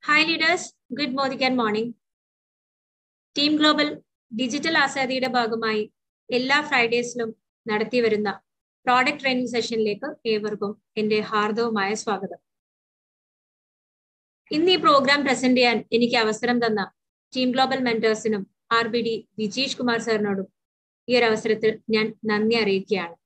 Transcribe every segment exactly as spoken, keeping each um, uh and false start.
Hi leaders, good morning and morning. Team global digital ആസാദിയുടെ ഭാഗമായി എല്ലാ ഫ്രൈഡേസിലും നടത്തി വരുന്ന പ്രോഡക്റ്റ് ട്രെയിനിങ് സെഷനിലേക്ക് ഏവർക്കും എന്റെ ഹാർദവമായ സ്വാഗതം. ഇന്ന് ഈ പ്രോഗ്രാം പ്രസന്റ് ചെയ്യാൻ എനിക്ക് അവസരം തന്ന ടീം ഗ്ലോബൽ മെന്റേഴ്സിനും R B D Vijeesh Kumar സാറിനോടും ഈ ഒരു അവസരത്തിൽ ഞാൻ നന്ദി അറിയിക്കുകയാണ്.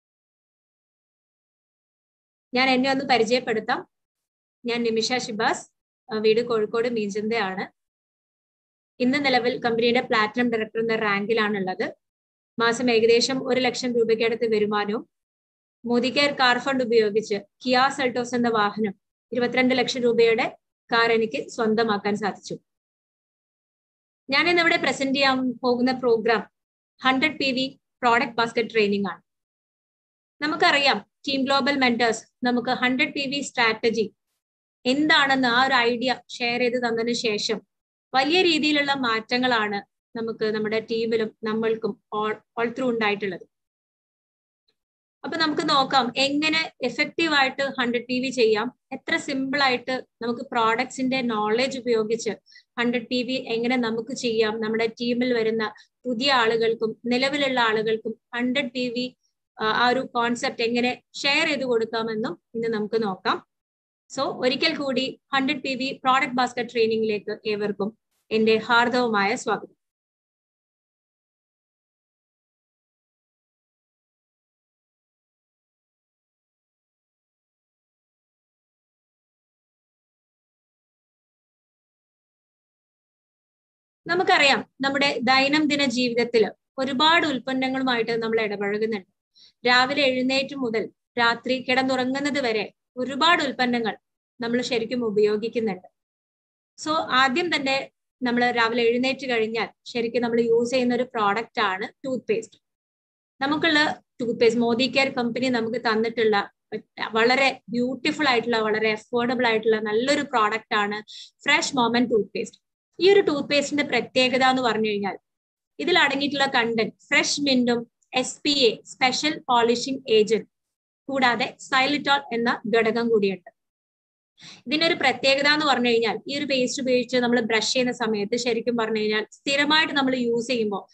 ഞാൻ എന്നെ ഒന്ന് പരിചയപ്പെടുത്താം. ഞാൻ നിമിഷ ഷിബാസ്, വീട് കോഴിക്കോട് മീഞ്ചന്തയാണ്. ഇന്ന് നിലവിൽ കമ്പനിയുടെ പ്ലാറ്റിനം ഡയറക്ടർ എന്ന റാങ്കിലാണുള്ളത്. മാസം ഏകദേശം ഒരു ലക്ഷം രൂപയ്ക്ക് അടുത്ത് വരുമാനവും മോദി കെയർ കാർ ഫണ്ട് ഉപയോഗിച്ച് കിയ സെൽട്ടോസ് എന്ന വാഹനം ഇരുപത്തിരണ്ട് ലക്ഷം രൂപയുടെ കാർ എനിക്ക് സ്വന്തമാക്കാൻ സാധിച്ചു. ഞാൻ ഇന്ന് ഇവിടെ പ്രസന്റ് ചെയ്യാൻ പോകുന്ന program hundred P V product basket training ആണ്. നമുക്കറിയാം, ടീം ഗ്ലോബൽ മെന്റേഴ്സ് നമുക്ക് ഹൺഡ്രഡ് പി വി സ്ട്രാറ്റജി എന്താണെന്ന് ആ ഒരു ഐഡിയ ഷെയർ ചെയ്ത് തന്നതിന് ശേഷം വലിയ രീതിയിലുള്ള മാറ്റങ്ങളാണ് നമുക്ക് നമ്മുടെ ടീമിലും നമ്മൾക്കും ഓൾ ഓൾ ത്രൂ ഉണ്ടായിട്ടുള്ളത്. അപ്പൊ നമുക്ക് നോക്കാം എങ്ങനെ എഫക്റ്റീവ് ആയിട്ട് ഹൺഡ്രഡ് പി വി ചെയ്യാം, എത്ര സിമ്പിൾ ആയിട്ട് നമുക്ക് പ്രോഡക്ട്സിന്റെ നോളജ് ഉപയോഗിച്ച് ഹൺഡ്രഡ് പി വി എങ്ങനെ നമുക്ക് ചെയ്യാം, നമ്മുടെ ടീമിൽ വരുന്ന പുതിയ ആളുകൾക്കും നിലവിലുള്ള ആളുകൾക്കും ഹൺഡ്രഡ് പി വി ആ ഒരു കോൺസെപ്റ്റ് എങ്ങനെ ഷെയർ ചെയ്ത് കൊടുക്കാമെന്നും ഇന്ന് നമുക്ക് നോക്കാം. സോ ഒരിക്കൽ കൂടി hundred P V product basket ട്രെയിനിങ്ങിലേക്ക് ഏവർക്കും എന്റെ ഹാർദവമായ സ്വാഗതം. നമുക്കറിയാം, നമ്മുടെ ദൈനംദിന ജീവിതത്തിൽ ഒരുപാട് ഉൽപ്പന്നങ്ങളുമായിട്ട് നമ്മൾ ഇടപഴകുന്നുണ്ട്. രാവിലെ എഴുന്നേറ്റ് മുതൽ രാത്രി കിടന്നുറങ്ങുന്നത് വരെ ഒരുപാട് ഉൽപ്പന്നങ്ങൾ നമ്മൾ ശരിക്കും ഉപയോഗിക്കുന്നുണ്ട്. സോ ആദ്യം തന്നെ നമ്മൾ രാവിലെ എഴുന്നേറ്റ് കഴിഞ്ഞാൽ ശരിക്കും നമ്മൾ യൂസ് ചെയ്യുന്ന ഒരു പ്രോഡക്റ്റ് ആണ് ടൂത്ത് പേസ്റ്റ്. നമുക്കുള്ള toothpaste Modicare company നമുക്ക് തന്നിട്ടുള്ള വളരെ ബ്യൂട്ടിഫുൾ ആയിട്ടുള്ള വളരെ അഫോർഡബിൾ ആയിട്ടുള്ള നല്ലൊരു പ്രോഡക്റ്റ് ആണ് ഫ്രഷ് മൊമെന്റ് ടൂത്ത് പേസ്റ്റ്. ഈ ഒരു ടൂത്ത് പേസ്റ്റിന്റെ പ്രത്യേകത എന്ന് പറഞ്ഞു കഴിഞ്ഞാൽ ഇതിൽ അടങ്ങിയിട്ടുള്ള കണ്ടന്റ് ഫ്രഷ് മിന്റും S P A special polishing agent കൂടാതെ സൈലിറ്റോൾ എന്ന ഘടകം കൂടിയുണ്ട്. ഇതിനൊരു പ്രത്യേകത എന്ന് പറഞ്ഞു കഴിഞ്ഞാൽ ഈ ഒരു പേസ്റ്റ് ഉപയോഗിച്ച് നമ്മൾ ബ്രഷ് ചെയ്യുന്ന സമയത്ത് ശരിക്കും പറഞ്ഞു കഴിഞ്ഞാൽ സ്ഥിരമായിട്ട് നമ്മൾ യൂസ് ചെയ്യുമ്പോൾ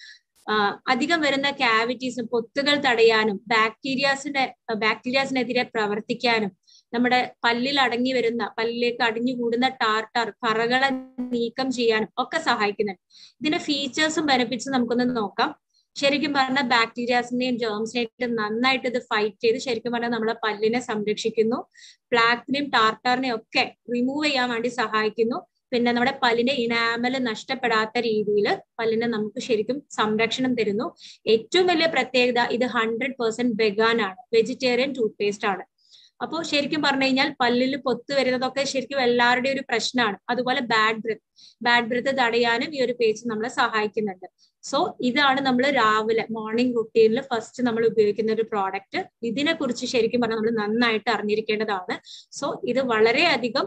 അധികം വരുന്ന ക്യാവിറ്റീസും പൊത്തുകൾ തടയാനും ബാക്ടീരിയാസിന്റെ ബാക്ടീരിയാസിനെതിരെ പ്രവർത്തിക്കാനും നമ്മുടെ പല്ലിൽ അടങ്ങി വരുന്ന പല്ലിലേക്ക് അടിഞ്ഞു കൂടുന്ന ടാർട്ടാർ കറകളെ നീക്കം ചെയ്യാനും ഒക്കെ സഹായിക്കുന്നുണ്ട്. ഇതിന്റെ ഫീച്ചേഴ്സും ബെനിഫിറ്റ്സും നമുക്കൊന്ന് നോക്കാം. ശരിക്കും പറഞ്ഞാൽ ബാക്ടീരിയാസിന്റെയും ജേംസിനെയും നന്നായിട്ട് ഇത് ഫൈറ്റ് ചെയ്ത് ശരിക്കും പറഞ്ഞാൽ നമ്മളെ പല്ലിനെ സംരക്ഷിക്കുന്നു. പ്ലാക്കിനെയും ടാർട്ടാറിനെയും ഒക്കെ റിമൂവ് ചെയ്യാൻ വേണ്ടി സഹായിക്കുന്നു. പിന്നെ നമ്മുടെ പല്ലിന്റെ ഇനാമല് നഷ്ടപ്പെടാത്ത രീതിയിൽ പല്ലിനെ നമുക്ക് ശരിക്കും സംരക്ഷണം തരുന്നു. ഏറ്റവും വലിയ പ്രത്യേകത ഇത് ഹൺഡ്രഡ് പെർസെന്റ് വെഗാൻ ആണ്, വെജിറ്റേറിയൻ ടൂത്ത് പേസ്റ്റ് ആണ്. അപ്പോൾ ശരിക്കും പറഞ്ഞു കഴിഞ്ഞാൽ പല്ലിൽ പൊത്ത് വരുന്നതൊക്കെ ശരിക്കും എല്ലാവരുടെയും ഒരു പ്രശ്നമാണ്. അതുപോലെ ബാഡ് ബ്രെത്ത് ബാഡ് ബ്രെത്ത് തടയാനും ഈ ഒരു പേസ്റ്റ് നമ്മളെ സഹായിക്കുന്നുണ്ട്. സോ ഇതാണ് നമ്മൾ രാവിലെ മോർണിംഗ് റുട്ടീനിൽ ഫസ്റ്റ് നമ്മൾ ഉപയോഗിക്കുന്ന ഒരു പ്രോഡക്റ്റ്. ഇതിനെ കുറിച്ച് ശരിക്കും പറഞ്ഞാൽ നമ്മൾ നന്നായിട്ട് അറിഞ്ഞിരിക്കേണ്ടതാണ്. സോ ഇത് വളരെയധികം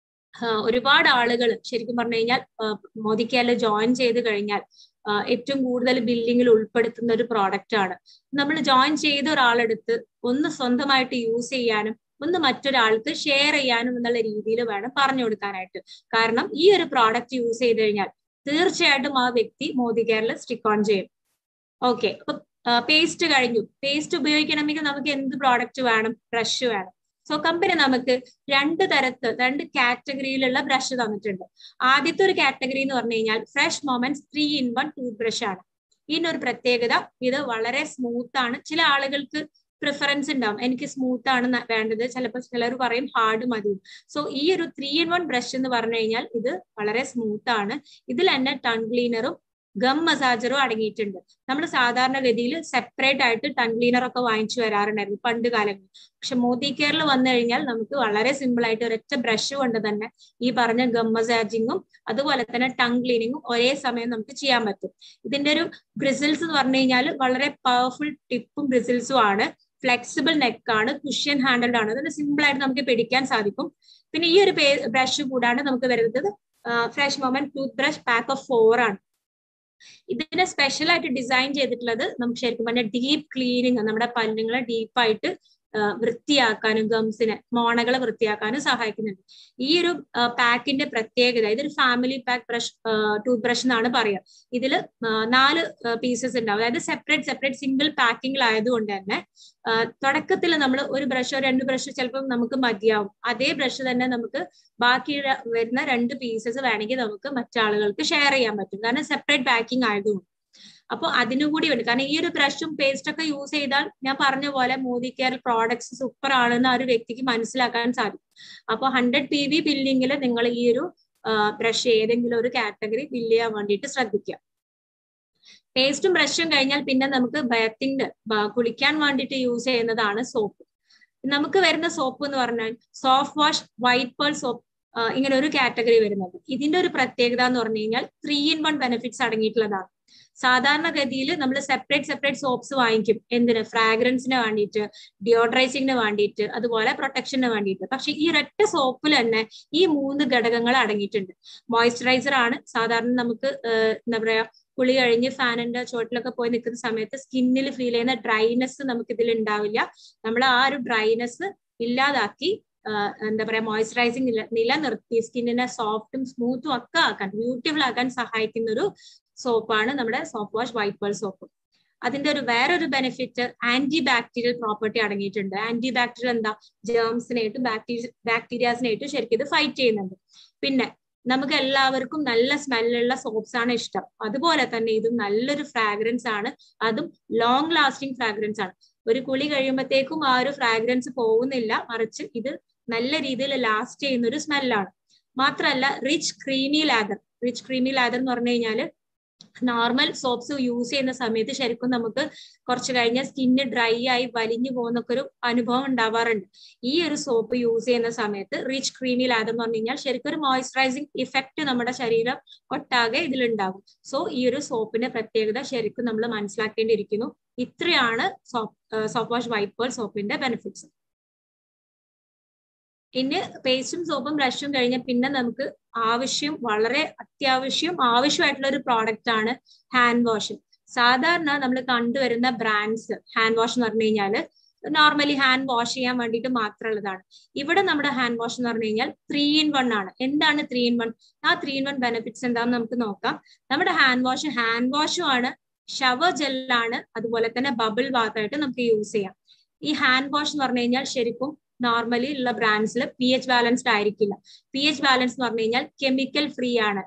ഒരുപാട് ആളുകൾ ശരിക്കും പറഞ്ഞു കഴിഞ്ഞാൽ മോദി കെയറിൽ ജോയിൻ ചെയ്ത് കഴിഞ്ഞാൽ ഏറ്റവും കൂടുതൽ ബില്ലിങ്ങിൽ ഉൾപ്പെടുത്തുന്ന ഒരു പ്രോഡക്റ്റ് ആണ്. നമ്മൾ ജോയിൻ ചെയ്ത ഒരാളെടുത്ത് ഒന്ന് സ്വന്തമായിട്ട് യൂസ് ചെയ്യാനും ഒന്ന് മറ്റൊരാൾക്ക് ഷെയർ ചെയ്യാനും എന്നുള്ള രീതിയിൽ വേണം പറഞ്ഞു കൊടുക്കാനായിട്ട്. കാരണം ഈ ഒരു പ്രോഡക്റ്റ് യൂസ് ചെയ്ത് കഴിഞ്ഞാൽ തീർച്ചയായിട്ടും ആ വ്യക്തി മോദി കെയറിൽ സ്റ്റിക്ക് ഓൺ ചെയ്യും. ഓക്കെ, അപ്പൊ പേസ്റ്റ് കഴിഞ്ഞു. പേസ്റ്റ് ഉപയോഗിക്കണമെങ്കിൽ നമുക്ക് എന്ത് പ്രോഡക്റ്റ് വേണം? ബ്രഷ് വേണം. സോ കമ്പനി നമുക്ക് രണ്ട് തരത്ത് രണ്ട് കാറ്റഗറിയിലുള്ള ബ്രഷ് തന്നിട്ടുണ്ട്. ആദ്യത്തെ ഒരു കാറ്റഗറി എന്ന് പറഞ്ഞു കഴിഞ്ഞാൽ fresh moments three in one toothbrush ആണ്. ഇതിനൊരു പ്രത്യേകത, ഇത് വളരെ സ്മൂത്ത് ആണ്. ചില ആളുകൾക്ക് പ്രിഫറൻസ് ഉണ്ടാവും, എനിക്ക് സ്മൂത്ത് ആണ് വേണ്ടത്, ചിലപ്പോൾ ചിലർ പറയും ഹാർഡ് മതി. സോ ഈ ഒരു ത്രീ ഇൻ വൺ ബ്രഷ് എന്ന് പറഞ്ഞു കഴിഞ്ഞാൽ ഇത് വളരെ സ്മൂത്ത് ആണ്. ഇതിൽ തന്നെ ടങ് ക്ലീനറും ഗം മസാജറും അടങ്ങിയിട്ടുണ്ട്. നമ്മൾ സാധാരണഗതിയിൽ സെപ്പറേറ്റ് ആയിട്ട് ടങ് ക്ലീനർ ഒക്കെ വാങ്ങിച്ചു വരാറുണ്ടായിരുന്നു പണ്ട് കാലങ്ങളിൽ. പക്ഷെ മോദി കെയറിൽ വന്നു കഴിഞ്ഞാൽ നമുക്ക് വളരെ സിമ്പിൾ ആയിട്ട് ഒരൊറ്റ ബ്രഷ് കൊണ്ട് തന്നെ ഈ പറഞ്ഞ ഗം മസാജിങ്ങും അതുപോലെ തന്നെ ടങ് ക്ലീനിങ്ങും ഒരേ സമയം നമുക്ക് ചെയ്യാൻ പറ്റും. ഇതിന്റെ ഒരു ബ്രിസിൽസ് എന്ന് പറഞ്ഞു കഴിഞ്ഞാൽ വളരെ പവർഫുൾ ടിപ്പും ബ്രിസിൽസും ആണ്. ഫ്ലെക്സിബിൾ നെക്കാണ്, കുഷ്യൻ ഹാൻഡിൽഡ് ആണ്. അതിന് സിമ്പിൾ ആയിട്ട് നമുക്ക് പിടിക്കാൻ സാധിക്കും. പിന്നെ ഈ ഒരു ബ്രഷ് കൂടാണ്ട് നമുക്ക് വരുന്നത് fresh moment toothbrush pack of four ആണ്. ഇതിനെ സ്പെഷ്യൽ ആയിട്ട് ഡിസൈൻ ചെയ്തിട്ടുള്ളത് നമുക്ക് ശരിക്കും പറഞ്ഞാൽ ഡീപ്പ് ക്ലീനിങ്, നമ്മുടെ പല്ലുകളെ ഡീപ്പായിട്ട് വൃത്തിയാക്കാനും ഗംസിനെ മോണകളെ വൃത്തിയാക്കാനും സഹായിക്കുന്നുണ്ട്. ഈ ഒരു പാക്കിന്റെ പ്രത്യേകത, ഇതൊരു family pack brush toothbrush എന്നാണ് പറയുക. ഇതിൽ നാല് പീസസ് ഉണ്ടാവും. അതായത് സെപ്പറേറ്റ് സെപ്പറേറ്റ് സിംഗിൾ പാക്കിങ്ങിലായതുകൊണ്ട് തന്നെ തുടക്കത്തിൽ നമ്മൾ ഒരു ബ്രഷോ രണ്ട് ബ്രഷോ ചിലപ്പോൾ നമുക്ക് മതിയാവും. അതേ ബ്രഷ് തന്നെ നമുക്ക് ബാക്കി വരുന്ന രണ്ട് പീസസ് വേണമെങ്കിൽ നമുക്ക് മറ്റാളുകൾക്ക് ഷെയർ ചെയ്യാൻ പറ്റും, കാരണം സെപ്പറേറ്റ് പാക്കിംഗ് ആയതുകൊണ്ട്. അപ്പൊ അതിനുകൂടി വേണ്ടി, കാരണം ഈ ഒരു ബ്രഷും പേസ്റ്റ് ഒക്കെ യൂസ് ചെയ്താൽ ഞാൻ പറഞ്ഞ പോലെ മോദി കെയർ പ്രോഡക്ട്സ് സൂപ്പർ ആണെന്ന് ആ ഒരു വ്യക്തിക്ക് മനസ്സിലാക്കാൻ സാധിക്കും. അപ്പൊ ഹൺഡ്രഡ് പി വി ബില്ലിങ്ങിൽ നിങ്ങൾ ഈ ഒരു ബ്രഷ് ഏതെങ്കിലും ഒരു കാറ്റഗറി ബില്ല് ചെയ്യാൻ വേണ്ടിയിട്ട് ശ്രദ്ധിക്കുക. പേസ്റ്റും ബ്രഷും കഴിഞ്ഞാൽ പിന്നെ നമുക്ക് ബയത്തിന്റെ കുളിക്കാൻ വേണ്ടിയിട്ട് യൂസ് ചെയ്യുന്നതാണ് സോപ്പ്. നമുക്ക് വരുന്ന സോപ്പ് എന്ന് പറഞ്ഞാൽ soft wash white pearl soap, ഇങ്ങനെ ഒരു കാറ്റഗറി വരുന്നത്. ഇതിന്റെ ഒരു പ്രത്യേകത എന്ന് പറഞ്ഞു കഴിഞ്ഞാൽ ത്രീ ഇൻ വൺ ബെനിഫിറ്റ്സ് അടങ്ങിയിട്ടുള്ളതാണ്. സാധാരണഗതിയിൽ നമ്മൾ സെപ്പറേറ്റ് സെപ്പറേറ്റ് സോപ്സ് വാങ്ങിക്കും. എന്തിന്? ഫ്രാഗ്രൻസിന് വേണ്ടിയിട്ട്, ഡിയോഡറൈസിങ്ങിന് വേണ്ടിയിട്ട്, അതുപോലെ പ്രൊട്ടക്ഷന് വേണ്ടിയിട്ട്. പക്ഷെ ഈ ഒരൊറ്റ സോപ്പിൽ തന്നെ ഈ മൂന്ന് ഘടകങ്ങൾ അടങ്ങിയിട്ടുണ്ട്. മോയ്സ്ചറൈസർ ആണ്. സാധാരണ നമുക്ക് എന്താ പറയാ കുളി കഴിഞ്ഞ് ഫാനിന്റെ ചോട്ടിലൊക്കെ പോയി നിൽക്കുന്ന സമയത്ത് സ്കിന്നിൽ ഫീൽ ചെയ്യുന്ന ഡ്രൈനെസ് നമുക്ക് ഇതിൽ ഉണ്ടാവില്ല. നമ്മൾ ആ ഒരു ഡ്രൈനെസ് ഇല്ലാതാക്കി എന്താ പറയാ മോയ്സ്ചറൈസിങ് നില നിലനിർത്തി സ്കിന്നിനെ സോഫ്റ്റും സ്മൂത്തും ഒക്കെ ആക്കാൻ, ബ്യൂട്ടിഫുൾ ആക്കാൻ സഹായിക്കുന്ന ഒരു സോപ്പാണ് നമ്മുടെ soap wash white pearl soap. അതിന്റെ ഒരു വേറൊരു ബെനിഫിറ്റ് ആന്റി ബാക്ടീരിയൽ പ്രോപ്പർട്ടി അടങ്ങിയിട്ടുണ്ട്. ആന്റി ബാക്ടീരിയൽ എന്താ? ജേംസിനായിട്ടും ബാക്ടീരിയ ബാക്ടീരിയാസിനായിട്ടും ശരിക്കും ഇത് ഫൈറ്റ് ചെയ്യുന്നുണ്ട്. പിന്നെ നമുക്ക് എല്ലാവർക്കും നല്ല സ്മെല്ലുള്ള സോപ്സ് ആണ് ഇഷ്ടം. അതുപോലെ തന്നെ ഇതും നല്ലൊരു ഫ്രാഗ്രൻസ് ആണ്, അതും ലോങ് ലാസ്റ്റിംഗ് ഫ്രാഗ്രൻസ് ആണ്. ഒരു കുളി കഴിയുമ്പോഴത്തേക്കും ആ ഒരു ഫ്രാഗ്രൻസ് പോകുന്നില്ല, മറിച്ച് ഇത് നല്ല രീതിയിൽ ലാസ്റ്റ് ചെയ്യുന്ന ഒരു സ്മെല്ലാണ്. മാത്രമല്ല rich creamy lather. Rich creamy lather എന്ന് പറഞ്ഞു കഴിഞ്ഞാൽ നോർമൽ സോപ്സ് യൂസ് ചെയ്യുന്ന സമയത്ത് ശരിക്കും നമുക്ക് കുറച്ച് കഴിഞ്ഞാൽ സ്കിന്ന് ഡ്രൈ ആയി വലിഞ്ഞു പോകുന്നൊക്കെ ഒരു അനുഭവം ഉണ്ടാവാറുണ്ട്. ഈ ഒരു സോപ്പ് യൂസ് ചെയ്യുന്ന സമയത്ത് റിച്ച് ക്രീമി ലാദർ എന്ന് പറഞ്ഞു കഴിഞ്ഞാൽ ശരിക്കും ഒരു മോയ്സ്ചറൈസിങ് ഇഫക്റ്റ് നമ്മുടെ ശരീരം ഒട്ടാകെ ഇതിലുണ്ടാകും. സോ ഈ ഒരു സോപ്പിന്റെ പ്രത്യേകത ശരിക്കും നമ്മൾ മനസ്സിലാക്കേണ്ടിയിരിക്കുന്നു. ഇത്രയാണ് soap soap wash white pearl സോപ്പിന്റെ ബെനിഫിറ്റ്സ്. ഇനി പേസ്റ്റും സോപ്പും ബ്രഷും കഴിഞ്ഞ പിന്നെ നമുക്ക് ആവശ്യം, വളരെ അത്യാവശ്യം ആവശ്യമായിട്ടുള്ള ഒരു പ്രോഡക്റ്റ് ആണ് ഹാൻഡ് വാഷ്. സാധാരണ നമ്മൾ കണ്ടുവരുന്ന ബ്രാൻഡ്സ് ഹാൻഡ് വാഷ് എന്ന് പറഞ്ഞു കഴിഞ്ഞാൽ നോർമലി ഹാൻഡ് വാഷ് ചെയ്യാൻ വേണ്ടിയിട്ട് മാത്രമുള്ളതാണ്. ഇവിടെ നമ്മുടെ ഹാൻഡ് വാഷ് എന്ന് പറഞ്ഞു കഴിഞ്ഞാൽ ത്രീ ഇൻ വൺ ആണ്. എന്താണ് ത്രീ ഇൻ വൺ? ആ ത്രീ ഇൻ വൺ ബെനിഫിറ്റ്സ് എന്താണെന്ന് നമുക്ക് നോക്കാം. നമ്മുടെ ഹാൻഡ് വാഷ് ഹാൻഡ് വാഷും ആണ്, ഷവർ ജെല്ലാണ്, അതുപോലെ തന്നെ ബബിൾ ബാത്തായിട്ട് നമുക്ക് യൂസ് ചെയ്യാം. ഈ ഹാൻഡ് വാഷ് എന്ന് പറഞ്ഞു കഴിഞ്ഞാൽ ശരിക്കും നോർമലി ഉള്ള ബ്രാൻഡ്സിൽ പി എച്ച് ബാലൻസ്ഡ് ആയിരിക്കില്ല. പി എച്ച് ബാലൻസ് എന്ന് പറഞ്ഞു കഴിഞ്ഞാൽ കെമിക്കൽ ഫ്രീ ആണ്,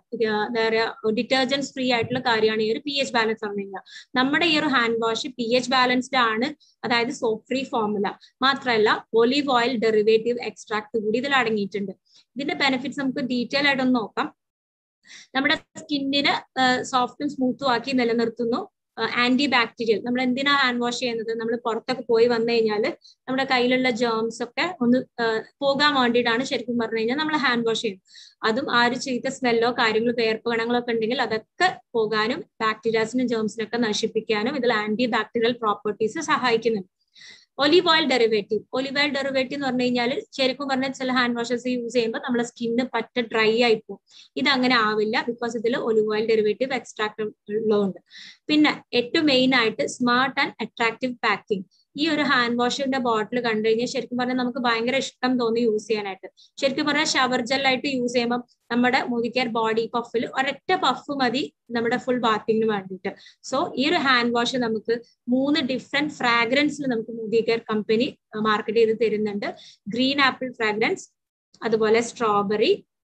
ഡിറ്റർജൻസ് ഫ്രീ ആയിട്ടുള്ള കാര്യമാണ് ഈ ഒരു പി എച്ച് ബാലൻസ് പറഞ്ഞു കഴിഞ്ഞാൽ. നമ്മുടെ ഈ ഒരു hand wash P H balanced ആണ്, അതായത് സോപ്പ് ഫ്രീ ഫോർമുല. മാത്രമല്ല ഒലീവ് ഓയിൽ ഡെറിവേറ്റീവ് എക്സ്ട്രാക്ട് കൂടി ഇതിൽ അടങ്ങിയിട്ടുണ്ട്. ഇതിന്റെ ബെനിഫിറ്റ്സ് നമുക്ക് ഡീറ്റെയിൽ ആയിട്ടൊന്ന് നോക്കാം. നമ്മുടെ സ്കിന്നിന് സോഫ്റ്റും സ്മൂത്തും ആക്കി നിലനിർത്തുന്നു. Anti bacterial. നമ്മൾ എന്തിനാ ഹാൻഡ് വാഷ് ചെയ്യുന്നത്? നമ്മൾ പുറത്തൊക്കെ പോയി വന്നു കഴിഞ്ഞാൽ നമ്മുടെ കയ്യിലുള്ള ജേംസ് ഒക്കെ ഒന്ന് പോകാൻ വേണ്ടിയിട്ടാണ് ശരിക്കും പറഞ്ഞു കഴിഞ്ഞാൽ നമ്മൾ ഹാൻഡ് വാഷ് ചെയ്യുന്നത്. അതും ആ ഒരു ചീത്ത സ്മെല്ലോ കാര്യങ്ങളോ വേർപ്പ് കണങ്ങളോ ഒക്കെ ഉണ്ടെങ്കിൽ അതൊക്കെ പോകാനും ബാക്ടീരിയാസിനും ജേംസിനൊക്കെ നശിപ്പിക്കാനും ഇതിൽ ആന്റി ബാക്ടീരിയൽ പ്രോപ്പർട്ടീസ് സഹായിക്കുന്നുണ്ട്. Olive oil derivative. Olive oil derivative എന്ന് പറഞ്ഞു കഴിഞ്ഞാൽ ശരിക്കും പറഞ്ഞാൽ ചില ഹാൻഡ് വാഷസ് യൂസ് ചെയ്യുമ്പോൾ നമ്മുടെ സ്കിന്ന് പറ്റ ഡ്രൈ ആയി പോകും. ഇത് അങ്ങനെ ആവില്ല, ബിക്കോസ് ഇതിൽ ഒലിവ് ഓയിൽ ഡെറിവേറ്റീവ് എക്സ്ട്രാക്ട് ഉള്ളതുകൊണ്ട്. പിന്നെ ഏറ്റവും മെയിൻ ആയിട്ട് സ്മാർട്ട് ആൻഡ് അട്രാക്റ്റീവ് പാക്കിംഗ്. ഈ ഒരു ഹാൻഡ് വാഷിന്റെ ബോട്ടിൽ കണ്ടു കഴിഞ്ഞാൽ ശരിക്കും പറഞ്ഞാൽ നമുക്ക് ഭയങ്കര ഇഷ്ടം തോന്നി യൂസ് ചെയ്യാനായിട്ട്. ശരിക്കും പറഞ്ഞാൽ ഷവർ ജെല്ലായിട്ട് യൂസ് ചെയ്യുമ്പോൾ നമ്മുടെ മോദി കെയർ ബോഡി പഫിൽ ഒരൊറ്റ പഫ് മതി നമ്മുടെ ഫുൾ ബാത്തിങ്ങിന് വേണ്ടിയിട്ട്. സോ ഈ ഒരു ഹാൻഡ് വാഷ് നമുക്ക് മൂന്ന് ഡിഫറെന്റ് ഫ്രാഗ്രൻസിൽ നമുക്ക് മോദി കെയർ കമ്പനി മാർക്കറ്റ് ചെയ്ത് തരുന്നുണ്ട്. ഗ്രീൻ ആപ്പിൾ ഫ്രാഗ്രൻസ്, അതുപോലെ സ്ട്രോബെറി,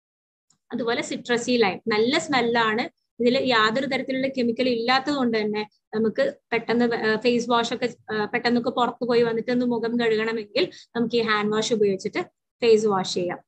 അതുപോലെ സിട്രസി ലൈം. നല്ല സ്മെല്ലാണ്. ഇതിൽ യാതൊരു തരത്തിലുള്ള കെമിക്കൽ ഇല്ലാത്തത് കൊണ്ട് തന്നെ നമുക്ക് പെട്ടെന്ന് ഫേസ് വാഷ് ഒക്കെ പെട്ടെന്നൊക്കെ പുറത്തു പോയി വന്നിട്ട് ഒന്ന് മുഖം കഴുകണമെങ്കിൽ നമുക്ക് ഈ ഹാൻഡ് വാഷ് ഉപയോഗിച്ചിട്ട് ഫേസ് വാഷ് ചെയ്യാം.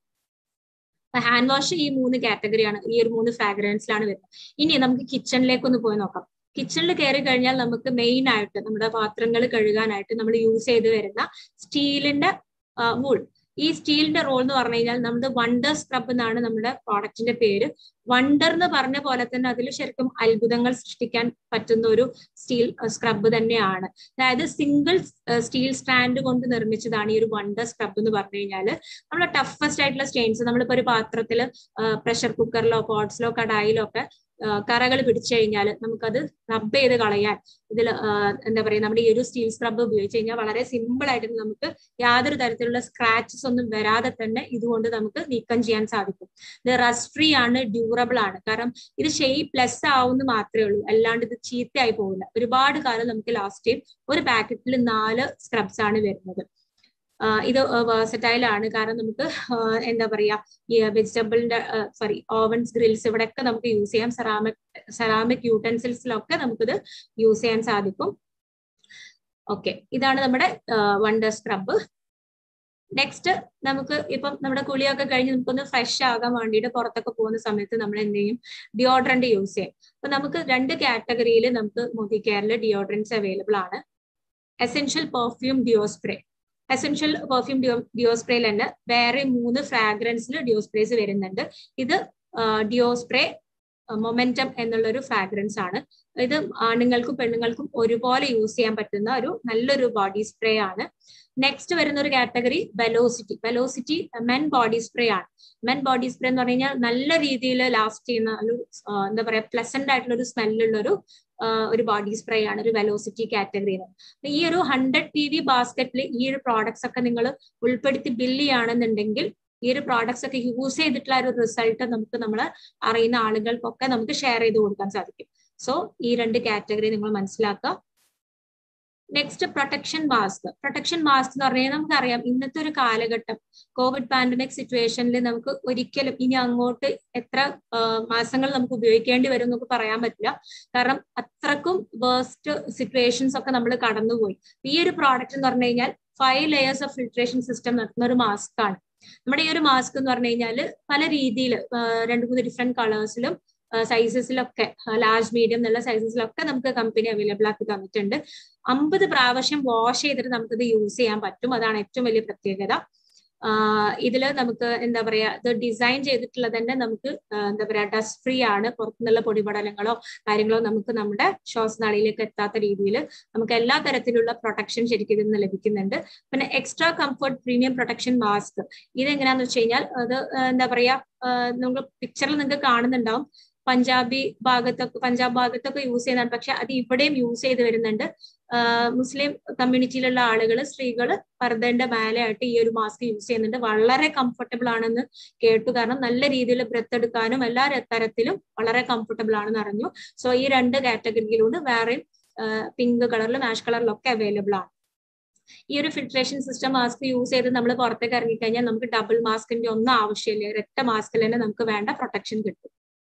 ഹാൻഡ് വാഷ് ഈ മൂന്ന് കാറ്റഗറിയാണ്, ഈ ഒരു മൂന്ന് ഫ്രാഗ്രൻസിലാണ് വരുന്നത്. ഇനി നമുക്ക് കിച്ചണിലേക്ക് ഒന്ന് പോയി നോക്കാം. കിച്ചണിൽ കയറി കഴിഞ്ഞാൽ നമുക്ക് മെയിൻ ആയിട്ട് നമ്മുടെ പാത്രങ്ങൾ കഴുകാനായിട്ട് നമ്മൾ യൂസ് ചെയ്ത് വരുന്ന സ്റ്റീലിന്റെ വൂൾ. ഈ സ്റ്റീലിന്റെ റോൾ എന്ന് പറഞ്ഞു കഴിഞ്ഞാൽ നമ്മുടെ വണ്ടർ സ്ക്രബ് എന്നാണ് നമ്മുടെ പ്രോഡക്റ്റിന്റെ പേര്. വണ്ടർ എന്ന് പറഞ്ഞ പോലെ തന്നെ അതിൽ ശരിക്കും അത്ഭുതങ്ങൾ സൃഷ്ടിക്കാൻ പറ്റുന്ന ഒരു സ്റ്റീൽ സ്ക്രബ് തന്നെയാണ്. അതായത് സിംഗിൾ സ്റ്റീൽ സ്റ്റാൻഡ് കൊണ്ട് നിർമ്മിച്ചതാണ് ഈ ഒരു വണ്ടർ സ്ക്രബ് എന്ന് പറഞ്ഞു കഴിഞ്ഞാല്. നമ്മളെ ടഫസ്റ്റ് ആയിട്ടുള്ള സ്റ്റെയിൻസ് നമ്മളിപ്പോ ഒരു പാത്രത്തില് പ്രഷർ കുക്കറിലോ പോട്ട്സിലോ കടായിലോ ഒക്കെ കറകൾ പിടിച്ചു കഴിഞ്ഞാൽ നമുക്കത് റബ്ബ് ചെയ്ത് കളയാൻ ഇതിൽ എന്താ പറയുക നമ്മുടെ ഈ ഒരു സ്റ്റീൽ സ്ക്രബ് ഉപയോഗിച്ച് കഴിഞ്ഞാൽ വളരെ സിമ്പിൾ ആയിട്ട് നമുക്ക് യാതൊരു തരത്തിലുള്ള സ്ക്രാച്ചസ് ഒന്നും വരാതെ തന്നെ ഇതുകൊണ്ട് നമുക്ക് നീക്കം ചെയ്യാൻ സാധിക്കും. ഇത് റസ്റ്റ് ഫ്രീ ആണ്, ഡ്യൂറബിൾ ആണ്. കാരണം ഇത് ഷെയ്പ്പ് ലെസ് ആവുന്ന മാത്രമേ ഉള്ളൂ, അല്ലാണ്ട് ഇത് ചീത്തയായി പോകില്ല. ഒരുപാട് കാലം നമുക്ക് ലാസ്റ്റ് ചെയ്യും. ഒരു പാക്കറ്റിൽ നാല് സ്ക്രബ്സ് ആണ് വരുന്നത്. ഇത് വേഴ്സറ്റൈൽ ആണ്, കാരണം നമുക്ക് എന്താ പറയാ ഈ വെജിറ്റബിളിന്റെ സോറി ഓവൻസ് ഗ്രിൽസ് ഇവിടെയൊക്കെ നമുക്ക് യൂസ് ചെയ്യാം. സെറാമിക് സെറാമിക് യൂട്ടൻസിൽസിലൊക്കെ നമുക്കിത് യൂസ് ചെയ്യാൻ സാധിക്കും. ഓക്കെ, ഇതാണ് നമ്മുടെ വണ്ടർ സ്ക്രബ്. നെക്സ്റ്റ് നമുക്ക് ഇപ്പം നമ്മുടെ കുളിയൊക്കെ കഴിഞ്ഞ് നമുക്കൊന്ന് ഫ്രഷ് ആകാൻ വേണ്ടിയിട്ട് പുറത്തൊക്കെ പോകുന്ന സമയത്ത് നമ്മൾ എന്ത് ചെയ്യും, ഡിയോഡ്രന്റ് യൂസ് ചെയ്യും. അപ്പൊ നമുക്ക് രണ്ട് കാറ്റഗറിയിൽ നമുക്ക് മോദി കെയറിൽ ഡിയോഡ്രൻസ് അവൈലബിൾ ആണ്. Essential perfume deo spray. Essential perfume deo deo സ്പ്രേയിൽ തന്നെ വേറെ മൂന്ന് ഫ്രാഗ്രൻസിൽ ഡിയോ സ്പ്രേസ് വരുന്നുണ്ട്. ഇത് ഡിയോ സ്പ്രേ മൊമെന്റം എന്നുള്ളൊരു ഫ്രാഗ്രൻസ് ആണ്. ഇത് ആണുങ്ങൾക്കും പെണ്ണുങ്ങൾക്കും ഒരുപോലെ യൂസ് ചെയ്യാൻ പറ്റുന്ന ഒരു നല്ലൊരു ബോഡി സ്പ്രേ ആണ്. നെക്സ്റ്റ് വരുന്ന ഒരു category velocity. Velocity men body spray ആണ്. മെൻ ബോഡി സ്പ്രേ എന്ന് പറഞ്ഞു കഴിഞ്ഞാൽ നല്ല രീതിയിൽ ലാസ്റ്റ് ചെയ്യുന്ന ഒരു എന്താ പറയാ പ്ലസന്റ് ആയിട്ടുള്ള ഒരു സ്മെല്ലുള്ള ഒരു ഒരു ബോഡി സ്പ്രേ ആണ് ഒരു വെലോസിറ്റി കാറ്റഗറിയിൽ. ഈ ഒരു ഹൺഡ്രഡ് പി വി ബാസ്ക്കറ്റിൽ ഈ ഒരു പ്രോഡക്ട്സ് ഒക്കെ നിങ്ങൾ ഉൾപ്പെടുത്തി ബില്ല് ചെയ്യുകയാണെന്നുണ്ടെങ്കിൽ ഈ ഒരു പ്രോഡക്ട്സ് ഒക്കെ യൂസ് ചെയ്തിട്ടുള്ള ഒരു റിസൾട്ട് നമുക്ക് നമ്മൾ അറിയുന്ന ആളുകൾക്കൊക്കെ നമുക്ക് ഷെയർ ചെയ്ത് കൊടുക്കാൻ സാധിക്കും. സോ ഈ രണ്ട് കാറ്റഗറി നിങ്ങൾ മനസ്സിലാക്കുക. Next protection mask. Protection mask എന്ന് പറഞ്ഞാൽ നമുക്കറിയാം ഇന്നത്തെ ഒരു കാലഘട്ടം കോവിഡ് പാൻഡമിക് സിറ്റുവേഷനിൽ നമുക്ക് ഒരിക്കലും ഇനി അങ്ങോട്ട് എത്ര മാസങ്ങൾ നമുക്ക് ഉപയോഗിക്കേണ്ടി വരും എന്നൊക്കെ പറയാൻ പറ്റില്ല. കാരണം അത്രക്കും വേസ്റ്റ് സിറ്റുവേഷൻസ് ഒക്കെ നമ്മൾ കടന്നുപോയി. ഈ ഒരു പ്രോഡക്റ്റ് എന്ന് പറഞ്ഞു കഴിഞ്ഞാൽ five layers of filtration system നടത്തുന്ന ഒരു മാസ്ക് ആണ്. നമ്മുടെ ഈ ഒരു മാസ്ക് എന്ന് പറഞ്ഞു കഴിഞ്ഞാൽ പല രീതിയിൽ രണ്ട് മൂന്ന് ഡിഫറെന്റ് കളേഴ്സിലും സൈസസിലൊക്കെ ലാർജ് മീഡിയം എന്നുള്ള സൈസസിലൊക്കെ നമുക്ക് കമ്പനി അവൈലബിൾ ആക്കി തന്നിട്ടുണ്ട്. അമ്പത് പ്രാവശ്യം വാഷ് ചെയ്തിട്ട് നമുക്കിത് യൂസ് ചെയ്യാൻ പറ്റും. അതാണ് ഏറ്റവും വലിയ പ്രത്യേകത. ഇതിൽ നമുക്ക് എന്താ പറയാ ഇത് ഡിസൈൻ ചെയ്തിട്ടുള്ളത് തന്നെ നമുക്ക് എന്താ പറയാ ഡസ്റ്റ് ഫ്രീ ആണ്. പുറത്തുനിന്നുള്ള പൊടിപടലങ്ങളോ കാര്യങ്ങളോ നമുക്ക് നമ്മുടെ ശ്വാസനാളിയിലേക്ക് എത്താത്ത രീതിയിൽ നമുക്ക് എല്ലാ തരത്തിലുള്ള പ്രൊട്ടക്ഷൻ ശരിക്കും ഇതിൽ നിന്ന് ലഭിക്കുന്നുണ്ട്. പിന്നെ extra comfort premium protection mask. ഇതെങ്ങനെയാന്ന് വെച്ച് കഴിഞ്ഞാൽ അത് എന്താ പറയാ നമുക്ക് പിക്ചറിൽ നിങ്ങൾക്ക് കാണുന്നുണ്ടാവും. പഞ്ചാബി ഭാഗത്തൊക്കെ പഞ്ചാബ് ഭാഗത്തൊക്കെ യൂസ് ചെയ്യുന്നതാണ്, പക്ഷെ അത് ഇവിടെയും യൂസ് ചെയ്ത് വരുന്നുണ്ട്. മുസ്ലിം കമ്മ്യൂണിറ്റിയിലുള്ള ആളുകൾ സ്ത്രീകൾ പർദ്ദന്റെ മേലെയായിട്ട് ഈ ഒരു മാസ്ക് യൂസ് ചെയ്യുന്നുണ്ട്. വളരെ കംഫർട്ടബിൾ ആണെന്ന് കേട്ടു. കാരണം നല്ല രീതിയിൽ ബ്രെത്ത് എടുക്കാനും എല്ലാ തരത്തിലും വളരെ കംഫർട്ടബിൾ ആണെന്ന് അറിഞ്ഞു. സോ ഈ രണ്ട് കാറ്റഗറിയിലൂടെ വേറെയും പിങ്ക് കളറിലും ആഷ് കളറിലൊക്കെ അവൈലബിൾ ആണ്. ഈ ഒരു ഫിൽട്രേഷൻ സിസ്റ്റം മാസ്ക് യൂസ് ചെയ്ത് നമ്മൾ പുറത്തേക്ക് ഇറങ്ങിക്കഴിഞ്ഞാൽ നമുക്ക് ഡബിൾ മാസ്കിന്റെ ഒന്നും ആവശ്യമില്ല. ഒരൊറ്റ മാസ്കിൽ തന്നെ നമുക്ക് വേണ്ട പ്രൊട്ടക്ഷൻ കിട്ടും.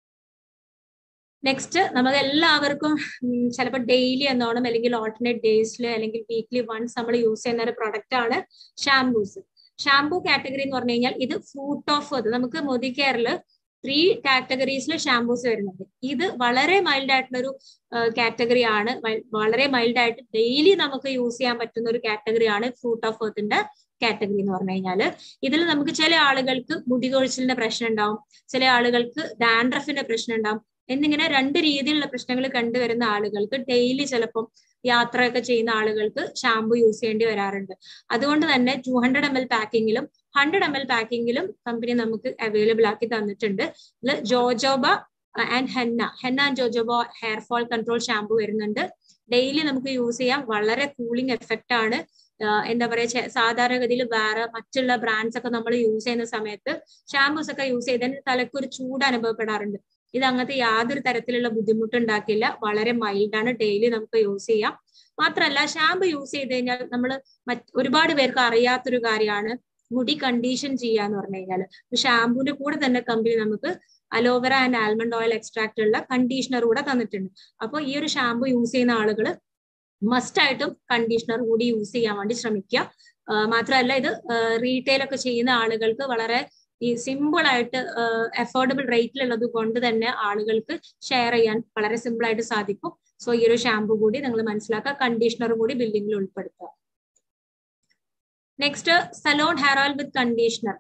നെക്സ്റ്റ് നമുക്ക് എല്ലാവർക്കും ചിലപ്പോൾ ഡെയിലി എന്നോണം അല്ലെങ്കിൽ ഓൾട്ടർനേറ്റ് ഡേയ്സിൽ അല്ലെങ്കിൽ വീക്ക്ലി വൺസ് നമ്മൾ യൂസ് ചെയ്യുന്ന ഒരു പ്രൊഡക്റ്റ് ആണ് ഷാംപൂസ്. ഷാംപൂ കാറ്റഗറി എന്ന് പറഞ്ഞു കഴിഞ്ഞാൽ ഇത് ഫ്രൂട്ട് ഓഫ് എർത്ത്. നമുക്ക് മോദി കെയറിൽ ത്രീ കാറ്റഗറീസിൽ ഷാംപൂസ് വരുന്നുണ്ട്. ഇത് വളരെ മൈൽഡ് ആയിട്ടുള്ള ഒരു കാറ്റഗറി ആണ്. വളരെ മൈൽഡ് ആയിട്ട് ഡെയിലി നമുക്ക് യൂസ് ചെയ്യാൻ പറ്റുന്ന ഒരു കാറ്റഗറിയാണ് ഫ്രൂട്ട് ഓഫ് എർത്തിന്റെ കാറ്റഗറി എന്ന് പറഞ്ഞു കഴിഞ്ഞാൽ. ഇതിൽ നമുക്ക് ചില ആളുകൾക്ക് മുടി കൊഴിച്ചിലിന്റെ പ്രശ്നം ഉണ്ടാവും, ചില ആളുകൾക്ക് ഡാൻഡ്രഫിന്റെ പ്രശ്നം ഉണ്ടാവും. എന്നിങ്ങനെ രണ്ട് രീതിയിലുള്ള പ്രശ്നങ്ങൾ കണ്ടുവരുന്ന ആളുകൾക്ക് ഡെയിലി ചിലപ്പം യാത്രയൊക്കെ ചെയ്യുന്ന ആളുകൾക്ക് ഷാംപൂ യൂസ് ചെയ്യേണ്ടി വരാറുണ്ട്. അതുകൊണ്ട് തന്നെ ടു ഹൺഡ്രഡ് എം എൽ പാക്കിങ്ങിലും ഹൺഡ്രഡ് എം എൽ പാക്കിങ്ങിലും കമ്പനി നമുക്ക് അവൈലബിൾ ആക്കി തന്നിട്ടുണ്ട്. ഇതിൽ jojoba and henna henna and jojoba hair fall control shampoo വരുന്നുണ്ട്. ഡെയിലി നമുക്ക് യൂസ് ചെയ്യാം. വളരെ കൂളിംഗ് എഫക്റ്റ് ആണ്. എന്താ പറയാ സാധാരണഗതിയിൽ വേറെ മറ്റുള്ള ബ്രാൻഡ്സ് ഒക്കെ നമ്മൾ യൂസ് ചെയ്യുന്ന സമയത്ത് ഷാംപൂസ് ഒക്കെ യൂസ് ചെയ്തതിന് തലയ്ക്ക് ഒരു ചൂട് അനുഭവപ്പെടാറുണ്ട്. ഇത് അങ്ങനത്തെ യാതൊരു തരത്തിലുള്ള ബുദ്ധിമുട്ടുണ്ടാക്കില്ല. വളരെ മൈൽഡ് ആണ്. ഡെയിലി നമുക്ക് യൂസ് ചെയ്യാം. മാത്രമല്ല ഷാമ്പു യൂസ് ചെയ്ത് കഴിഞ്ഞാൽ നമ്മൾ മറ്റ് ഒരുപാട് പേർക്ക് അറിയാത്തൊരു കാര്യമാണ് മുടി കണ്ടീഷൻ ചെയ്യാന്ന് പറഞ്ഞു കഴിഞ്ഞാൽ. ഷാമ്പുവിന്റെ കൂടെ തന്നെ കമ്പനി നമുക്ക് aloe vera and almond oil extract ഉള്ള കണ്ടീഷണർ കൂടെ തന്നിട്ടുണ്ട്. അപ്പോൾ ഈ ഒരു ഷാമ്പു യൂസ് ചെയ്യുന്ന ആളുകൾ മസ്റ്റ് ആയിട്ടും കണ്ടീഷണർ കൂടി യൂസ് ചെയ്യാൻ വേണ്ടി ശ്രമിക്കുക. മാത്രമല്ല ഇത് റീറ്റെയിൽ ഒക്കെ ചെയ്യുന്ന ആളുകൾക്ക് വളരെ ഈ സിമ്പിൾ ആയിട്ട് അഫോർഡബിൾ റേറ്റിലുള്ളത് കൊണ്ട് തന്നെ ആളുകൾക്ക് ഷെയർ ചെയ്യാൻ വളരെ സിമ്പിൾ ആയിട്ട് സാധിക്കും. സോ ഈ ഒരു ഷാമ്പു കൂടി നിങ്ങൾ മനസ്സിലാക്കുക. കണ്ടീഷണർ കൂടി ബില്ലിംഗിൽ ഉൾപ്പെടുത്തുക. Next salon hair oil with conditioner.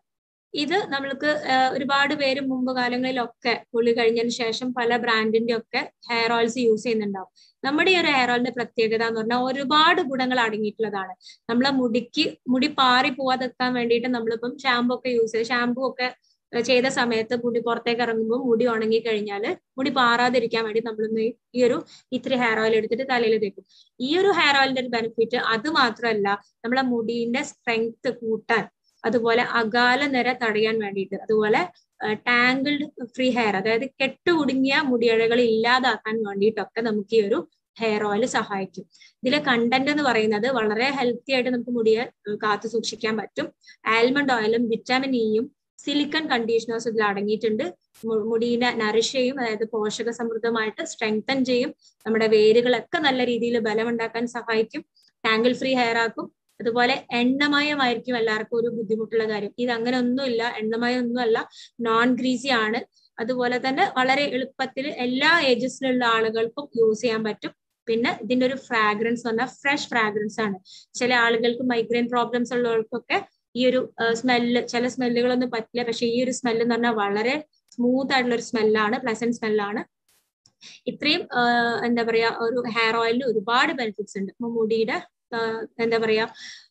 ഇത് നമ്മൾക്ക് ഒരുപാട് പേര് മുമ്പ് കാലങ്ങളിലൊക്കെ കുളി കഴിഞ്ഞതിന് ശേഷം പല ബ്രാൻഡിന്റെ ഒക്കെ ഹെയർ ഓയിൽസ് യൂസ് ചെയ്യുന്നുണ്ടാവും. നമ്മുടെ ഈ ഒരു ഹെയർ ഓയിലിന്റെ പ്രത്യേകത എന്ന് പറഞ്ഞാൽ ഒരുപാട് ഗുണങ്ങൾ അടങ്ങിയിട്ടുള്ളതാണ്. നമ്മളെ മുടിക്ക് മുടി പാറി പോവാതെക്കാൻ വേണ്ടിയിട്ട് നമ്മളിപ്പം ഷാമ്പു ഒക്കെ യൂസ് ചെയ്ത് ഷാമ്പു ഒക്കെ ചെയ്ത സമയത്ത് മുടി പുറത്തേക്ക് ഇറങ്ങുമ്പോൾ മുടി ഉണങ്ങി കഴിഞ്ഞാൽ മുടി പാറാതിരിക്കാൻ വേണ്ടി നമ്മളൊന്ന് ഈ ഒരു ഇത്തിരി ഹെയർ ഓയിൽ എടുത്തിട്ട് തലയിൽ തേക്കും. ഈ ഒരു ഹെയർ ഓയിലിന്റെ ഒരു ബെനിഫിറ്റ് അത് മാത്രമല്ല, നമ്മളെ മുടിന്റെ സ്ട്രെങ്ത് കൂട്ടാൻ, അതുപോലെ അകാല നിര തടയാൻ വേണ്ടിയിട്ട്, അതുപോലെ ടാങ്കിൾഡ് ഫ്രീ ഹെയർ, അതായത് കെട്ടുകുടുങ്ങിയ മുടിയിഴകൾ ഇല്ലാതാക്കാൻ വേണ്ടിയിട്ടൊക്കെ നമുക്ക് ഈ ഒരു ഹെയർ ഓയിൽ സഹായിക്കും. ഇതിലെ കണ്ടന്റ് എന്ന് പറയുന്നത് വളരെ ഹെൽത്തി ആയിട്ട് നമുക്ക് മുടിയെ കാത്തു സൂക്ഷിക്കാൻ പറ്റും. ആൽമണ്ട് ഓയിലും വിറ്റാമിൻ ഇയും സിലിക്കൺ കണ്ടീഷണേഴ്സ് ഇതിൽ അടങ്ങിയിട്ടുണ്ട്. മുടിയെ നറിഷ് ചെയ്യും, അതായത് പോഷക സമൃദ്ധമായിട്ട് സ്ട്രെങ്തൻ ചെയ്യും, നമ്മുടെ വേരുകളൊക്കെ നല്ല രീതിയിൽ ബലമുണ്ടാക്കാൻ സഹായിക്കും, ടാങ്കിൾ ഫ്രീ ഹെയർ ആക്കും. അതുപോലെ എണ്ണമയമായിരിക്കും എല്ലാവർക്കും ഒരു ബുദ്ധിമുട്ടുള്ള കാര്യം. ഇത് അങ്ങനെ ഒന്നുമില്ല, എണ്ണമയം ഒന്നുമല്ല, നോൺ ഗ്രീസി ആണ്. അതുപോലെ തന്നെ വളരെ എളുപ്പത്തിൽ എല്ലാ ഏജസിലുള്ള ആളുകൾക്കും യൂസ് ചെയ്യാൻ പറ്റും. പിന്നെ ഇതിന്റെ ഒരു ഫ്രാഗ്രൻസ് പറഞ്ഞാൽ ഫ്രഷ് ഫ്രാഗ്രൻസ് ആണ്. ചില ആളുകൾക്ക് മൈഗ്രെയിൻ പ്രോബ്ലംസ് ഉള്ളവർക്കൊക്കെ ഈ ഒരു സ്മെല്ല്, ചില സ്മെല്ലുകളൊന്നും പറ്റില്ല, പക്ഷെ ഈ ഒരു സ്മെല്ല് എന്ന് പറഞ്ഞാൽ വളരെ സ്മൂത്ത് ആയിട്ടുള്ള ഒരു സ്മെല്ലാണ്, പ്ലസന്റ് സ്മെല്ലാണ്. ഇത്രയും എന്താ പറയാ, ഒരു ഹെയർ ഓയിലിന് ഒരുപാട് ബെനിഫിറ്റ്സ് ഉണ്ട്. മുടിയുടെ എന്താ പറയാ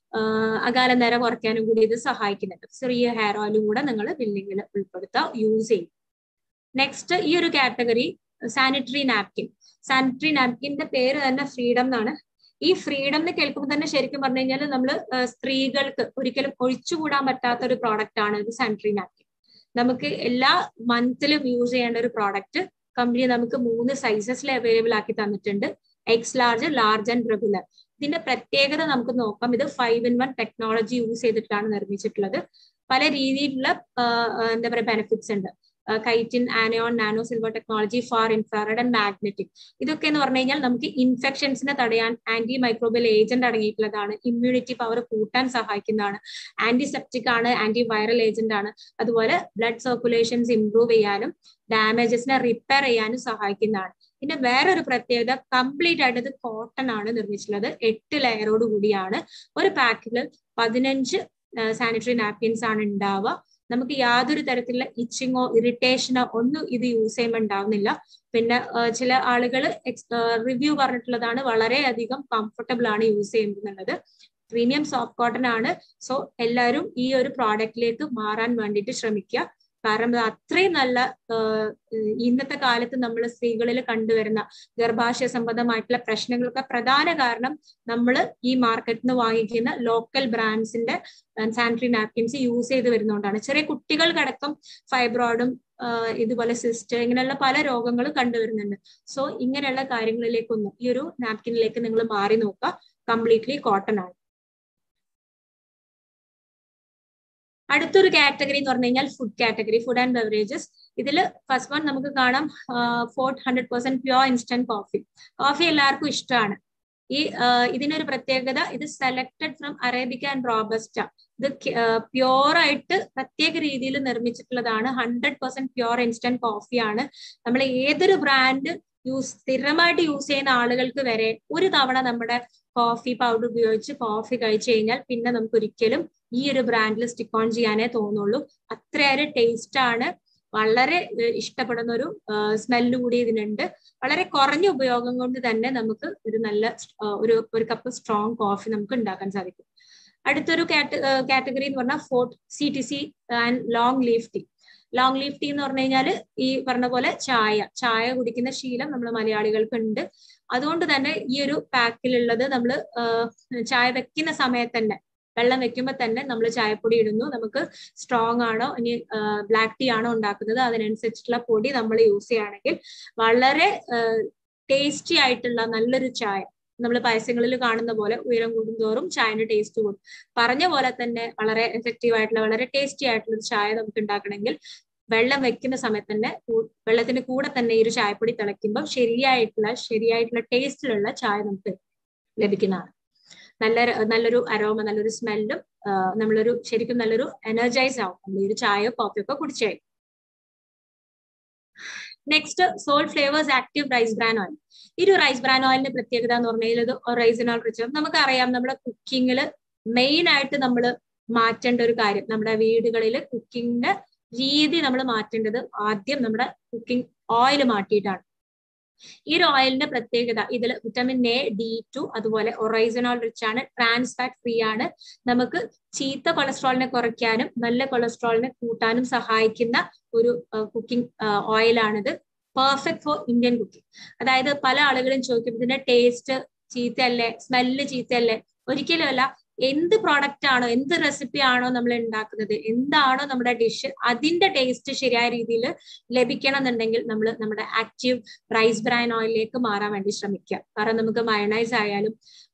അകാല നിര കുറയ്ക്കാനും കൂടി ഇത് സഹായിക്കുന്നുണ്ട്. ചെറിയ ഹെയർ ഓയിലും കൂടെ നിങ്ങൾ ബില്ലിങ്ങിൽ ഉൾപ്പെടുത്താം, യൂസ് ചെയ്യും. നെക്സ്റ്റ് ഈ ഒരു കാറ്റഗറി സാനിറ്ററി നാപ്കിൻ. സാനിറ്ററി നാപ്കിന്റെ പേര് തന്നെ ഫ്രീഡം എന്നാണ്. ഈ ഫ്രീഡം എന്ന് കേൾക്കുമ്പോൾ തന്നെ ശരിക്കും പറഞ്ഞു കഴിഞ്ഞാൽ നമ്മൾ സ്ത്രീകൾക്ക് ഒരിക്കലും ഒഴിച്ചുകൂടാൻ പറ്റാത്ത ഒരു പ്രോഡക്റ്റ് ആണ് ഇത് സാനിറ്ററി നാപ്കിൻ. നമുക്ക് എല്ലാ മന്തിലും യൂസ് ചെയ്യേണ്ട ഒരു പ്രോഡക്റ്റ് കമ്പനി നമുക്ക് മൂന്ന് സൈസസിൽ അവൈലബിൾ ആക്കി തന്നിട്ടുണ്ട്. X large, large and regular. ഇതിന്റെ പ്രത്യേകത നമുക്ക് നോക്കാം. ഇത് five in one technology use ചെയ്തിട്ടാണ് നിർമ്മിച്ചിട്ടുള്ളത്. പല രീതിയിലുള്ള എന്താ പറയുക ബെനിഫിറ്റ്സ് ഉണ്ട്. Chitin, anion, nano silver technology, far infrared and magnetic. ഇതൊക്കെ എന്ന് പറഞ്ഞു കഴിഞ്ഞാൽ നമുക്ക് ഇൻഫെക്ഷൻസിനെ തടയാൻ ആന്റി മൈക്രോബിയൽ ഏജന്റ് അടങ്ങിയിട്ടുള്ളതാണ്. ഇമ്മ്യൂണിറ്റി പവർ കൂട്ടാൻ സഹായിക്കുന്നതാണ്. ആന്റിസെപ്റ്റിക് ആണ്, ആന്റി വൈറൽ ഏജന്റ് ആണ്. അതുപോലെ ബ്ലഡ് സർക്കുലേഷൻസ് ഇംപ്രൂവ് ചെയ്യാനും ഡാമേജസിനെ റിപ്പയർ ചെയ്യാനും സഹായിക്കുന്നതാണ്. പിന്നെ വേറൊരു പ്രത്യേകത, കംപ്ലീറ്റ് ആയിട്ട് ഇത് കോട്ടൺ ആണ് നിർമ്മിച്ചിട്ടുള്ളത്. എട്ട് ലെയറോട് കൂടിയാണ്. ഒരു പാക്കിൽ പതിനഞ്ച് സാനിറ്ററി നാപ്കിൻസ് ആണ് ഉണ്ടാവുക. നമുക്ക് യാതൊരു തരത്തിലുള്ള ഇച്ചിങ്ങോ ഇറിറ്റേഷനോ ഒന്നും ഇത് യൂസ് ചെയ്യുമ്പോൾ ഉണ്ടാവുന്നില്ല. പിന്നെ ചില ആളുകൾ റിവ്യൂ പറഞ്ഞിട്ടുള്ളതാണ് വളരെയധികം കംഫർട്ടബിൾ ആണ് യൂസ് ചെയ്യുന്നത്. പ്രീമിയം സോഫ്റ്റ് കോട്ടൺ ആണ്. സോ എല്ലാവരും ഈ ഒരു പ്രോഡക്റ്റിലേക്ക് മാറാൻ വേണ്ടിയിട്ട് ശ്രമിക്കുക. കാരണം അത്രയും നല്ല ഇന്നത്തെ കാലത്ത് നമ്മൾ സ്ത്രീകളിൽ കണ്ടുവരുന്ന ഗർഭാശയ സംബന്ധമായിട്ടുള്ള പ്രശ്നങ്ങൾക്ക് പ്രധാന കാരണം നമ്മൾ ഈ മാർക്കറ്റിൽ നിന്ന് വാങ്ങിക്കുന്ന ലോക്കൽ ബ്രാൻഡ്സിന്റെ സാനിറ്ററി നാപ്കിൻസ് യൂസ് ചെയ്ത് വരുന്നതുകൊണ്ടാണ്. ചെറിയ കുട്ടികൾക്കടക്കം ഫൈബ്രോയിഡും ഇതുപോലെ സിസ്റ്റ് ഇങ്ങനെയുള്ള പല രോഗങ്ങളും കണ്ടുവരുന്നുണ്ട്. സോ ഇങ്ങനെയുള്ള കാര്യങ്ങളിലേക്കൊന്നും ഈ ഒരു നാപ്കിനിലേക്ക് നിങ്ങൾ മാറി നോക്കുക. കംപ്ലീറ്റ്ലി കോട്ടൺ ആണ്. അടുത്തൊരു കാറ്റഗറി എന്ന് പറഞ്ഞു കഴിഞ്ഞാൽ food category, food and beverages. ഇതിൽ ഫസ്റ്റ് വൺ നമുക്ക് കാണാം Fort hundred percent pure instant coffee. Coffee എല്ലാവർക്കും ഇഷ്ടമാണ്. ഈ ഇതിനൊരു പ്രത്യേകത, ഇത് selected from Arabica and Robusta. ഇത് പ്യോർ ആയിട്ട് പ്രത്യേക രീതിയിൽ നിർമ്മിച്ചിട്ടുള്ളതാണ്. ഹൺഡ്രഡ് പെർസെന്റ് പ്യോർ ഇൻസ്റ്റന്റ് കോഫിയാണ്. നമ്മൾ ഏതൊരു ബ്രാൻഡ് യൂസ് സ്ഥിരമായിട്ട് യൂസ് ചെയ്യുന്ന ആളുകൾക്ക് വരെ ഒരു തവണ നമ്മുടെ കോഫി പൗഡർ ഉപയോഗിച്ച് കോഫി കഴിച്ചു കഴിഞ്ഞാൽ പിന്നെ നമുക്ക് ഒരിക്കലും ഈ ഒരു ബ്രാൻഡിൽ സ്റ്റിക്ക് ഓൺ ചെയ്യാനേ തോന്നുള്ളൂ. അത്രയേറെ ടേസ്റ്റ് ആണ്. വളരെ ഇഷ്ടപ്പെടുന്ന ഒരു സ്മെല്ല് കൂടി ഇതിനുണ്ട്. വളരെ കുറഞ്ഞ ഉപയോഗം കൊണ്ട് തന്നെ നമുക്ക് ഒരു നല്ല ഒരു ഒരു കപ്പ് സ്ട്രോങ് കോഫി നമുക്ക് ഉണ്ടാക്കാൻ സാധിക്കും. അടുത്തൊരു കാറ്റഗറി എന്ന് പറഞ്ഞാൽ Fort C T C and long leaf tea. Long leaf tea എന്ന് പറഞ്ഞു കഴിഞ്ഞാൽ ഈ പറഞ്ഞ പോലെ ചായ ചായ കുടിക്കുന്ന ശീലം നമ്മൾ മലയാളികൾക്ക് ഉണ്ട്. അതുകൊണ്ട് തന്നെ ഈ ഒരു പാക്കിലുള്ളത് നമ്മൾ ചായ വെക്കുന്ന സമയത്ത് തന്നെ, വെള്ളം വെക്കുമ്പോൾ തന്നെ നമ്മൾ ചായപ്പൊടി ഇടുന്നു. നമുക്ക് സ്ട്രോങ് ആണോ ഇനി ബ്ലാക്ക് ടീ ആണോ ഉണ്ടാക്കുന്നത് അതിനനുസരിച്ചിട്ടുള്ള പൊടി നമ്മൾ യൂസ് ചെയ്യുകയാണെങ്കിൽ വളരെ ടേസ്റ്റി ആയിട്ടുള്ള നല്ലൊരു ചായ, നമ്മൾ പരസ്യങ്ങളിൽ കാണുന്ന പോലെ ഉയരം കൂടുന്തോറും ചായന്റെ ടേസ്റ്റ് കൂടും. പറഞ്ഞ പോലെ തന്നെ വളരെ എഫക്റ്റീവ് ആയിട്ടുള്ള വളരെ ടേസ്റ്റി ആയിട്ടുള്ള ഒരു ചായ നമുക്ക് ഉണ്ടാക്കണമെങ്കിൽ വെള്ളം വെക്കുന്ന സമയത്ത് തന്നെ വെള്ളത്തിന്റെ കൂടെ തന്നെ ഈ ഒരു ചായപ്പൊടി തിളയ്ക്കുമ്പോൾ ശരിയായിട്ടുള്ള ശരിയായിട്ടുള്ള ടേസ്റ്റിലുള്ള ചായ നമുക്ക് ലഭിക്കുന്നതാണ്. നല്ല നല്ലൊരു അരോമ, നല്ലൊരു സ്മെല്ലും നമ്മളൊരു ശരിക്കും നല്ലൊരു എനർജൈസ് ആവും നമ്മൾ ഈ ഒരു ചായയോ കോഫിയോ ഒക്കെ കുടിച്ചു കഴിയും. Next salt flavours active rice bran oil. ഈ ഒരു റൈസ് ബ്രാൻ ഓയിലിന്റെ പ്രത്യേകത എന്ന് പറഞ്ഞാൽ ഇത് റൈസിനോൾ റിച്ച്. നമുക്കറിയാം നമ്മുടെ കുക്കിങ്ങിൽ മെയിൻ ആയിട്ട് നമ്മൾ മാറ്റേണ്ട ഒരു കാര്യം, നമ്മുടെ വീടുകളിൽ കുക്കിങ്ങിന്റെ രീതി നമ്മൾ മാറ്റേണ്ടത് ആദ്യം നമ്മുടെ കുക്കിംഗ് ഓയിൽ മാറ്റിയിട്ടാണ്. ഈ ഒരു ഓയിലിന്റെ പ്രത്യേകത, ഇതിൽ വിറ്റമിൻ എ, ഡി ടു, അതുപോലെ ഒറൈസനോൾ റിച്ച് ആണ്, ട്രാൻസ് ഫാറ്റ് ഫ്രീ ആണ്, നമുക്ക് ചീത്ത കൊളസ്ട്രോളിനെ കുറയ്ക്കാനും നല്ല കൊളസ്ട്രോളിനെ കൂട്ടാനും സഹായിക്കുന്ന ഒരു കുക്കിംഗ് ഓയിലാണിത്. Perfect for Indian cooking. അതായത് പല ആളുകളും ചോദിക്കും ഇതിന്റെ ടേസ്റ്റ് ചീത്തയല്ലേ, സ്മെല്ല് ചീത്തയല്ലേ? ഒരിക്കലും അല്ല. എന്ത് പ്രോഡക്റ്റ് ആണോ, എന്ത് റെസിപ്പി ആണോ നമ്മൾ ഉണ്ടാക്കുന്നത്, എന്താണോ നമ്മുടെ ഡിഷ്, അതിന്റെ ടേസ്റ്റ് ശരിയായ രീതിയിൽ ലഭിക്കണം എന്നുണ്ടെങ്കിൽ നമ്മൾ നമ്മുടെ ആക്റ്റീവ് റൈസ് ബ്രാൻ ഓയിലിലേക്ക് മാറാൻ വേണ്ടി ശ്രമിക്കുക. കാരണം നമുക്ക് മയണൈസ് ആയാലും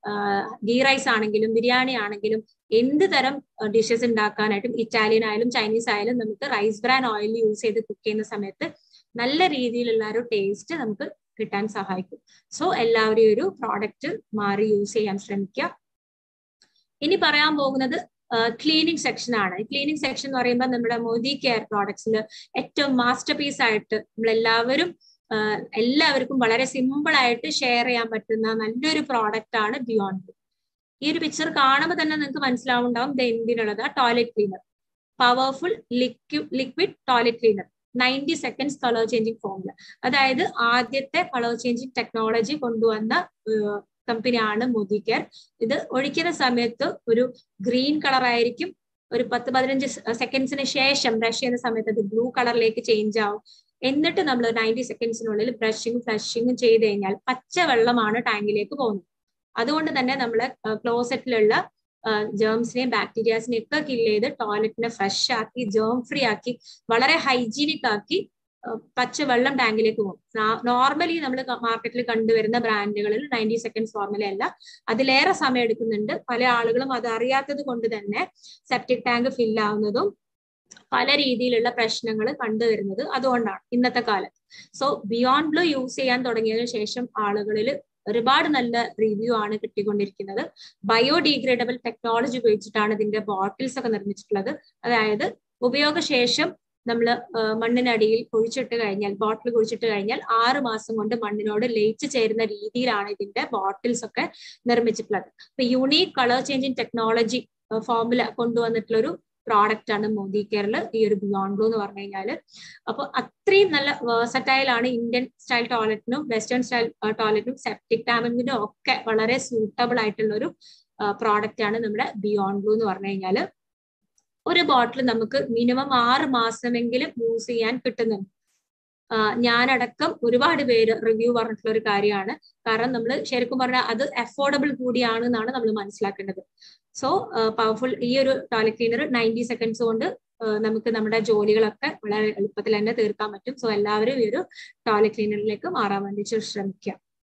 ഗീ റൈസ് ആണെങ്കിലും ബിരിയാണി ആണെങ്കിലും എന്ത് തരം ഡിഷസ് ഉണ്ടാക്കാനായിട്ടും ഇറ്റാലിയൻ ആയാലും ചൈനീസ് ആയാലും നമുക്ക് റൈസ് ബ്രാൻ ഓയിൽ യൂസ് ചെയ്ത് കുക്ക് ചെയ്യുന്ന സമയത്ത് നല്ല രീതിയിലുള്ള ഒരു ടേസ്റ്റ് നമുക്ക് കിട്ടാൻ സഹായിക്കും. സോ എല്ലാവരും ഒരു പ്രോഡക്റ്റ് മാറി യൂസ് ചെയ്യാൻ ശ്രമിക്കുക. ഇനി പറയാൻ പോകുന്നത് ക്ലീനിങ് സെക്ഷൻ ആണ്. ക്ലീനിങ് സെക്ഷൻ എന്ന് പറയുമ്പോൾ നമ്മുടെ മോദി കെയർ പ്രോഡക്ട്സിൽ ഏറ്റവും മാസ്റ്റർ പീസ് ആയിട്ട് നമ്മളെല്ലാവരും എല്ലാവർക്കും വളരെ സിമ്പിൾ ആയിട്ട് ഷെയർ ചെയ്യാൻ പറ്റുന്ന നല്ലൊരു പ്രോഡക്റ്റ് ആണ് ബിയോണ്ട് ബ്ലൂ. ഈ ഒരു പിക്ചർ കാണുമ്പോൾ തന്നെ നിങ്ങൾക്ക് മനസ്സിലാവുണ്ടാവും ഇത് എന്തിനുള്ളത്. Toilet cleaner, powerful liquid liquid toilet cleaner, ninety seconds colour changing formula. അതായത് ആദ്യത്തെ കളർ ചേഞ്ചിങ് ടെക്നോളജി കൊണ്ടുവന്ന കമ്പനിയാണ് മോദി കെയർ. ഇത് ഒഴിക്കുന്ന സമയത്ത് ഒരു ഗ്രീൻ കളർ ആയിരിക്കും. ഒരു പത്ത് പതിനഞ്ച് സെക്കൻഡ്സിന് ശേഷം ബ്രഷ് ചെയ്യുന്ന സമയത്ത് അത് ബ്ലൂ കളറിലേക്ക് ചേഞ്ച് ആവും. എന്നിട്ട് നമ്മൾ നയൻറ്റി സെക്കൻഡ്സിനുള്ളിൽ ബ്രഷിങ്ങും ഫ്ലഷിങ്ങും ചെയ്ത് കഴിഞ്ഞാൽ പച്ച വെള്ളമാണ് ടാങ്കിലേക്ക് പോകുന്നത്. അതുകൊണ്ട് തന്നെ നമ്മളെ ക്ലോസറ്റിലുള്ള ജേംസിനെയും ബാക്ടീരിയാസിനെയും ഒക്കെ കില്ല് ചെയ്ത് ടോയ്ലറ്റിനെ ഫ്രഷ് ആക്കി ജേം ഫ്രീ ആക്കി വളരെ ഹൈജീനിക് ആക്കി പച്ചവെള്ളം ടാങ്കിലേക്ക് പോകും. നോർമലി നമ്മൾ മാർക്കറ്റിൽ കണ്ടുവരുന്ന ബ്രാൻഡുകളിൽ നയൻറ്റി സെക്കൻഡ്സ് ഫോർമുല അല്ല, അതിലേറെ സമയം എടുക്കുന്നുണ്ട്. പല ആളുകളും അത് അറിയാത്തത് കൊണ്ട് തന്നെ സെപ്റ്റിക് ടാങ്ക് ഫില്ല് ആവുന്നതും പല രീതിയിലുള്ള പ്രശ്നങ്ങൾ കണ്ടുവരുന്നത് അതുകൊണ്ടാണ് ഇന്നത്തെ കാലത്ത്. സോ ബിയോണ്ട് ബ്ലൂ യൂസ് ചെയ്യാൻ തുടങ്ങിയതിനു ശേഷം ആളുകളിൽ ഒരുപാട് നല്ല റിവ്യൂ ആണ് കിട്ടിക്കൊണ്ടിരിക്കുന്നത്. ബയോഡീഗ്രേഡബിൾ ടെക്നോളജി ഉപയോഗിച്ചിട്ടാണ് ഇതിന്റെ ബോട്ടിൽസ് ഒക്കെ നിർമ്മിച്ചിട്ടുള്ളത്. അതായത് ഉപയോഗശേഷം നമ്മൾ മണ്ണിനടിയിൽ കുഴിച്ചിട്ട് കഴിഞ്ഞാൽ, ബോട്ടിൽ കുഴിച്ചിട്ട് കഴിഞ്ഞാൽ ആറ് മാസം കൊണ്ട് മണ്ണിനോട് ലയിച്ചു ചേരുന്ന രീതിയിലാണ് ഇതിന്റെ ബോട്ടിൽസ് ഒക്കെ നിർമ്മിച്ചിട്ടുള്ളത്. അപ്പൊ unique colour changing technology formula കൊണ്ടുവന്നിട്ടുള്ള ഒരു പ്രോഡക്റ്റ് ആണ് മോദി കെയറിൽ ഈ ഒരു ബിയോണ്ട് ബ്ലൂ എന്ന് പറഞ്ഞു കഴിഞ്ഞാൽ. അപ്പൊ അത്രയും നല്ല വേഴ്സറ്റൈൽ ആണ്. ഇന്ത്യൻ സ്റ്റൈൽ ടോയ്ലറ്റിനും വെസ്റ്റേൺ സ്റ്റൈൽ ടോയ്ലറ്റിനും സെപ്റ്റിക് ടാങ്കിനും ഒക്കെ വളരെ സൂട്ടബിൾ ആയിട്ടുള്ള ഒരു പ്രോഡക്റ്റ് ആണ് നമ്മുടെ ബിയോണ്ട് ബ്ലൂ എന്ന് പറഞ്ഞു കഴിഞ്ഞാൽ. ഒരു ബോട്ടിൽ നമുക്ക് മിനിമം ആറ് മാസമെങ്കിലും യൂസ് ചെയ്യാൻ കിട്ടുന്നുണ്ട്. ഞാനടക്കം ഒരുപാട് പേര് റിവ്യൂ പറഞ്ഞിട്ടുള്ള ഒരു കാര്യമാണ്. കാരണം നമ്മൾ ശരിക്കും പറഞ്ഞാൽ അത് അഫോർഡബിൾ കൂടിയാണ് എന്നാണ് നമ്മൾ മനസ്സിലാക്കേണ്ടത്. സോ പവർഫുൾ ഈ ഒരു ടോയ്ലറ്റ് ക്ലീനർ നയൻറ്റി സെക്കൻഡ്സ് കൊണ്ട് നമുക്ക് നമ്മുടെ ജോലികളൊക്കെ വളരെ എളുപ്പത്തിൽ തന്നെ തീർക്കാൻ പറ്റും. സോ എല്ലാവരും ഈ ഒരു ടോയ്ലറ്റ് ക്ലീനറിലേക്ക് മാറാൻ വേണ്ടി ശ്രമിക്കുക.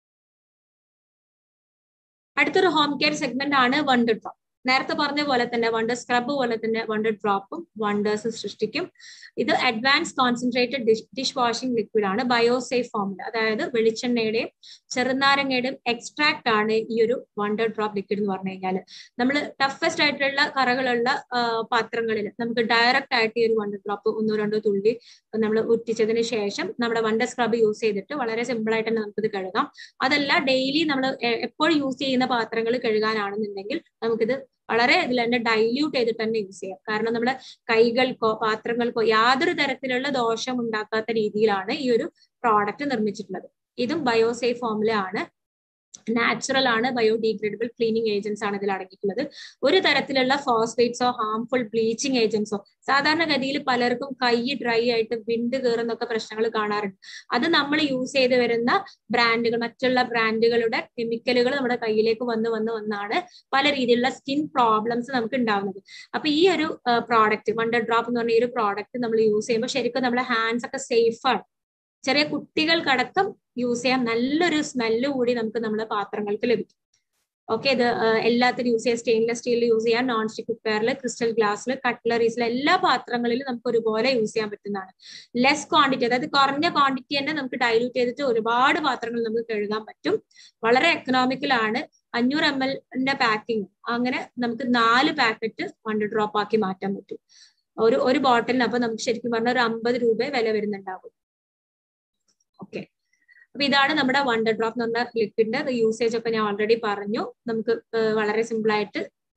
അടുത്തൊരു ഹോം കെയർ സെഗ്മെന്റ് ആണ് വണ്ടർ ഡ്രോപ്പ്. നേരത്തെ പറഞ്ഞ പോലെ തന്നെ വണ്ടർ സ്ക്രബ് പോലെ തന്നെ വണ്ടർ ഡ്രോപ്പും വണ്ടേഴ്സ് സൃഷ്ടിക്കും. ഇത് advance concentrated dish dish washing liquid ആണ്, ബയോസേഫ് ഫോമിൽ. അതായത് വെളിച്ചെണ്ണയുടെയും ചെറുനാരങ്ങയുടെയും എക്സ്ട്രാക്ട് ആണ് ഈ ഒരു വണ്ടർ ഡ്രോപ്പ് ലിക്വിഡ് എന്ന് പറഞ്ഞു കഴിഞ്ഞാൽ. നമ്മൾ ടഫസ്റ്റ് ആയിട്ടുള്ള കറകളുള്ള പാത്രങ്ങളിൽ നമുക്ക് ഡയറക്റ്റ് ആയിട്ട് ഈ ഒരു വണ്ടർ ഡ്രോപ്പ് ഒന്നോ രണ്ടോ തുള്ളി നമ്മൾ ഉറ്റിച്ചതിന് ശേഷം നമ്മുടെ വണ്ടർ സ്ക്രബ് യൂസ് ചെയ്തിട്ട് വളരെ സിമ്പിൾ ആയിട്ട് തന്നെ നമുക്കിത് കഴുകാം. അതല്ല ഡെയിലി നമ്മൾ എപ്പോഴും യൂസ് ചെയ്യുന്ന പാത്രങ്ങൾ കഴുകാനാണെന്നുണ്ടെങ്കിൽ നമുക്കിത് വളരെ ഇതിൽ തന്നെ ഡൈല്യൂട്ട് ചെയ്തിട്ട് തന്നെ യൂസ് ചെയ്യാം. കാരണം നമ്മുടെ കൈകൾക്കോ പാത്രങ്ങൾക്കോ യാതൊരു തരത്തിലുള്ള ദോഷം ഉണ്ടാക്കാത്ത രീതിയിലാണ് ഈ ഒരു പ്രോഡക്റ്റ് നിർമ്മിച്ചിട്ടുള്ളത്. ഇതും ബയോസേഫ് ഫോമുല ആണ്, നാച്ചുറൽ ആണ്, ബയോഡീഗ്രേഡബിൾ ക്ലീനിങ് ഏജൻസ് ആണ് ഇതിൽ അടങ്ങിയിട്ടുള്ളത്. ഒരു തരത്തിലുള്ള ഫോസ്ഫേറ്റ്സോ ഹാംഫുൾ ബ്ലീച്ചിങ് ഏജൻസോ. സാധാരണഗതിയിൽ പലർക്കും കൈ ഡ്രൈ ആയിട്ട് വിണ്ട് കയറുന്നൊക്കെ പ്രശ്നങ്ങൾ കാണാറുണ്ട്. അത് നമ്മൾ യൂസ് ചെയ്ത് വരുന്ന ബ്രാൻഡുകൾ, മറ്റുള്ള ബ്രാൻഡുകളുടെ കെമിക്കലുകൾ നമ്മുടെ കയ്യിലേക്ക് വന്ന് വന്ന് വന്നാണ് പല രീതിയിലുള്ള സ്കിൻ പ്രോബ്ലംസ് നമുക്ക് ഉണ്ടാവുന്നത്. അപ്പൊ ഈ ഒരു പ്രോഡക്റ്റ് വണ്ടർ ഡ്രോപ്പ് എന്ന് പറഞ്ഞ ഈ ഒരു പ്രോഡക്റ്റ് നമ്മൾ യൂസ് ചെയ്യുമ്പോൾ ശരിക്കും നമ്മുടെ ഹാൻഡ്സ് ഒക്കെ സേഫ് ആണ്. ചെറിയ കുട്ടികൾക്കടക്കം യൂസ് ചെയ്യാൻ നല്ലൊരു സ്മെല്ല് കൂടി നമുക്ക് നമ്മുടെ പാത്രങ്ങൾക്ക് ലഭിക്കും. ഓക്കെ, ഇത് എല്ലാത്തിനും യൂസ് ചെയ്യാം. സ്റ്റെയിൻലെസ് സ്റ്റീലിൽ യൂസ് ചെയ്യാം, നോൺ സ്റ്റിക് കുക്കറിൽ, ക്രിസ്റ്റൽ ഗ്ലാസ്സിൽ, കട്ട്ലറീസിൽ, എല്ലാ പാത്രങ്ങളിലും നമുക്ക് ഒരുപോലെ യൂസ് ചെയ്യാൻ പറ്റുന്നതാണ്. ലെസ് ക്വാണ്ടിറ്റി, അതായത് കുറഞ്ഞ ക്വാണ്ടിറ്റി തന്നെ നമുക്ക് ഡൈല്യൂട്ട് ചെയ്തിട്ട് ഒരുപാട് പാത്രങ്ങൾ നമുക്ക് കഴുകാൻ പറ്റും. വളരെ എക്കണോമിക്കലാണ്. അഞ്ഞൂറ് എം എല്ലിന്റെ പാക്കിങ്, അങ്ങനെ നമുക്ക് നാല് പാക്കറ്റ് വണ്ടർ ഡ്രോപ്പ് ആക്കി മാറ്റാൻ പറ്റും ഒരു ഒരു ബോട്ടിലിന്. അപ്പൊ നമുക്ക് ശരിക്കും പറഞ്ഞാൽ ഒരു അമ്പത് രൂപ വില വരുന്നുണ്ടാകും. ഓക്കെ, അപ്പൊ ഇതാണ് നമ്മുടെ വണ്ടർ ഡ്രോപ്പ് എന്ന് പറഞ്ഞ ലിക്വിഡിന്റെ യൂസേജ് ഒക്കെ ഞാൻ ഓൾറെഡി പറഞ്ഞു. നമുക്ക് വളരെ സിമ്പിൾ ആയിട്ട്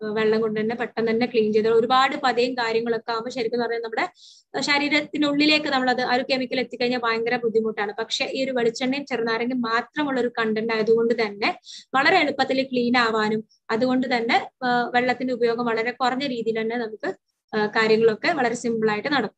വെള്ളം കൊണ്ട് തന്നെ പെട്ടെന്ന് തന്നെ ക്ലീൻ ചെയ്ത് ഒരുപാട് പതയും കാര്യങ്ങളൊക്കെ ആകുമ്പോൾ ശരിക്കും പറഞ്ഞാൽ നമ്മുടെ ശരീരത്തിനുള്ളിലേക്ക് നമ്മളത് ആ ഒരു കെമിക്കൽ എത്തിക്കഴിഞ്ഞാൽ ഭയങ്കര ബുദ്ധിമുട്ടാണ്. പക്ഷെ ഈ ഒരു വെളിച്ചെണ്ണയും ചെറുനാരങ്ങയും മാത്രമുള്ള ഒരു കണ്ടന്റ് ആയതുകൊണ്ട് തന്നെ വളരെ എളുപ്പത്തിൽ ക്ലീൻ ആവാനും അതുകൊണ്ട് തന്നെ വെള്ളത്തിന്റെ ഉപയോഗം വളരെ കുറഞ്ഞ രീതിയിൽ തന്നെ നമുക്ക് കാര്യങ്ങളൊക്കെ വളരെ സിമ്പിൾ ആയിട്ട് നടക്കും.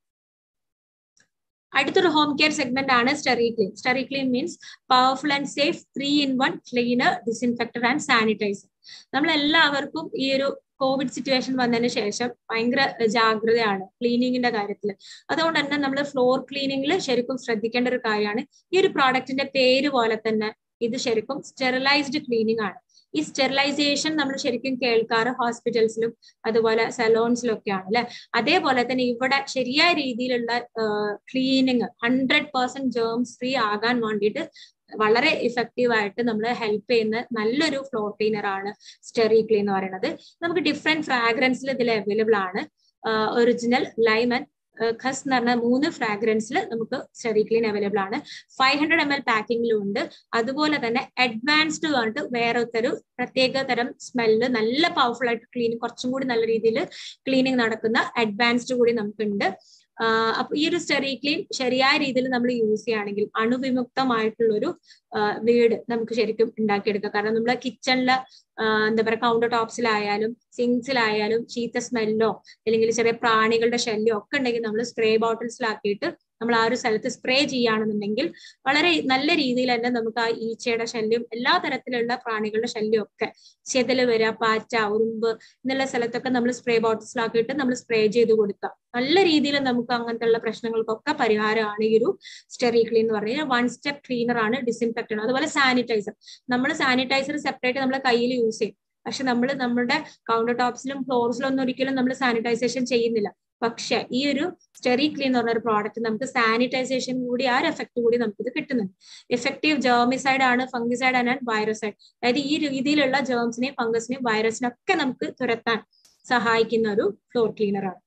അടുത്തൊരു ഹോം കെയർ സെഗ്മെന്റ് ആണ് Stericlean. Stericlean means powerful and safe three in one cleaner, disinfector and sanitiser. നമ്മളെല്ലാവർക്കും ഈ ഒരു കോവിഡ് സിറ്റുവേഷൻ വന്നതിന് ശേഷം ഭയങ്കര ജാഗ്രതയാണ് ക്ലീനിങ്ങിന്റെ കാര്യത്തിൽ. അതുകൊണ്ട് തന്നെ നമ്മൾ ഫ്ലോർ ക്ലീനിങ്ങിൽ ശരിക്കും ശ്രദ്ധിക്കേണ്ട ഒരു കാര്യമാണ്. ഈ ഒരു പ്രോഡക്റ്റിന്റെ പേര് പോലെ തന്നെ ഇത് ശരിക്കും സ്റ്റെറിലൈസ്ഡ് ക്ലീനിങ് ആണ്. ഈ സ്റ്റെറിലൈസേഷൻ നമ്മൾ ശരിക്കും കേൾക്കാറ് ഹോസ്പിറ്റൽസിലും അതുപോലെ സലോൺസിലും ഒക്കെയാണ് അല്ലെ. അതേപോലെ തന്നെ ഇവിടെ ശരിയായ രീതിയിലുള്ള cleaning hundred percent germs free ആകാൻ വേണ്ടിയിട്ട് വളരെ ഇഫക്റ്റീവ് ആയിട്ട് നമ്മൾ ഹെൽപ്പ് ചെയ്യുന്ന നല്ലൊരു ഫ്ലോർ ക്ലീനർ ആണ് സ്റ്റെറിക്ലീൻ എന്ന് പറയുന്നത്. നമുക്ക് ഡിഫറെന്റ് ഫ്രാഗ്രൻസിൽ ഇതിൽ അവൈലബിൾ ആണ്. ഒറിജിനൽ, ലൈം ആൻഡ് ഖസ് എന്ന് പറഞ്ഞ മൂന്ന് ഫ്രാഗ്രൻസിൽ നമുക്ക് സ്റ്റെറിക്ലീൻ അവൈലബിൾ ആണ്. ഫൈവ് ഹൺഡ്രഡ് എം എൽ പാക്കിങ്ങിലും ഉണ്ട്. അതുപോലെ തന്നെ അഡ്വാൻസ്ഡ് പറഞ്ഞിട്ട് വേറൊരു പ്രത്യേക തരം സ്മെല്ല് നല്ല പവർഫുൾ ആയിട്ട് ക്ലീനിങ് കുറച്ചും കൂടി നല്ല രീതിയിൽ ക്ലീനിങ് നടക്കുന്ന അഡ്വാൻസ്ഡ് കൂടി നമുക്കുണ്ട്. അപ്പൊ ഈ ഒരു സ്റ്റെറിക്ലീൻ ശരിയായ രീതിയിൽ നമ്മൾ യൂസ് ചെയ്യുകയാണെങ്കിൽ അണുവിമുക്തമായിട്ടുള്ളൊരു വീട് നമുക്ക് ശരിക്കും ഉണ്ടാക്കിയെടുക്കാം. കാരണം നമ്മളെ കിച്ചണിലെ എന്താ പറയുക കൗണ്ടർ ടോപ്സിലായാലും സിങ്സിലായാലും ചീത്ത സ്മെല്ലോ അല്ലെങ്കിൽ ചെറിയ പ്രാണികളുടെ ശല്യം ഒക്കെ ഉണ്ടെങ്കിൽ നമ്മൾ സ്പ്രേ ബോട്ടിൽസിലാക്കിയിട്ട് നമ്മൾ ആ ഒരു സ്ഥലത്ത് സ്പ്രേ ചെയ്യുകയാണെന്നുണ്ടെങ്കിൽ വളരെ നല്ല രീതിയിൽ തന്നെ നമുക്ക് ആ ഈച്ചയുടെ ശല്യം എല്ലാ തരത്തിലുള്ള പ്രാണികളുടെ ശല്യം ഒക്കെ ചെതല് വരിക, പാറ്റ, ഉറുമ്പ് എന്നുള്ള സ്ഥലത്തൊക്കെ നമ്മൾ സ്പ്രേ ബോട്ടിൽസിലാക്കിയിട്ട് നമ്മൾ സ്പ്രേ ചെയ്ത് കൊടുക്കുക. നല്ല രീതിയിൽ നമുക്ക് അങ്ങനത്തെ ഉള്ള പ്രശ്നങ്ങൾക്കൊക്കെ പരിഹാരമാണ് ഈ ഒരു സ്റ്റെറിക്ലീൻ എന്ന് പറഞ്ഞാൽ. വൺ സ്റ്റെപ്പ് ക്ലീനർ ആണ്, ഡിസിൻഫെക്ടർ. അതുപോലെ സാനിറ്റൈസർ. നമ്മൾ സാനിറ്റൈസർ സെപ്പറേറ്റ് നമ്മളെ കയ്യിൽ യൂസ് ചെയ്യും. പക്ഷെ നമ്മൾ നമ്മുടെ കൗണ്ടർ ടോപ്സിലും ഫ്ലോർസിലും ഒന്നും ഒരിക്കലും നമ്മൾ സാനിറ്റൈസേഷൻ ചെയ്യുന്നില്ല. പക്ഷെ ഈ ഒരു സ്റ്റെറിക്ലീൻ എന്ന് പറഞ്ഞ ഒരു പ്രോഡക്റ്റ് നമുക്ക് സാനിറ്റൈസേഷൻ കൂടി ആ ഒരു എഫക്ട് കൂടി നമുക്കിത് കിട്ടുന്നുണ്ട്. എഫക്റ്റീവ് ജേർമിസൈഡ് ആണ്, ഫംഗിസൈഡ് ആൻഡ് വൈറസൈഡ്. അതായത് ഈ രീതിയിലുള്ള ജേർംസിനെയും ഫംഗസിനെയും വൈറസിനെയും ഒക്കെ നമുക്ക് തുരത്താൻ സഹായിക്കുന്ന ഒരു ഫ്ലോർ ക്ലീനർ ആണ്.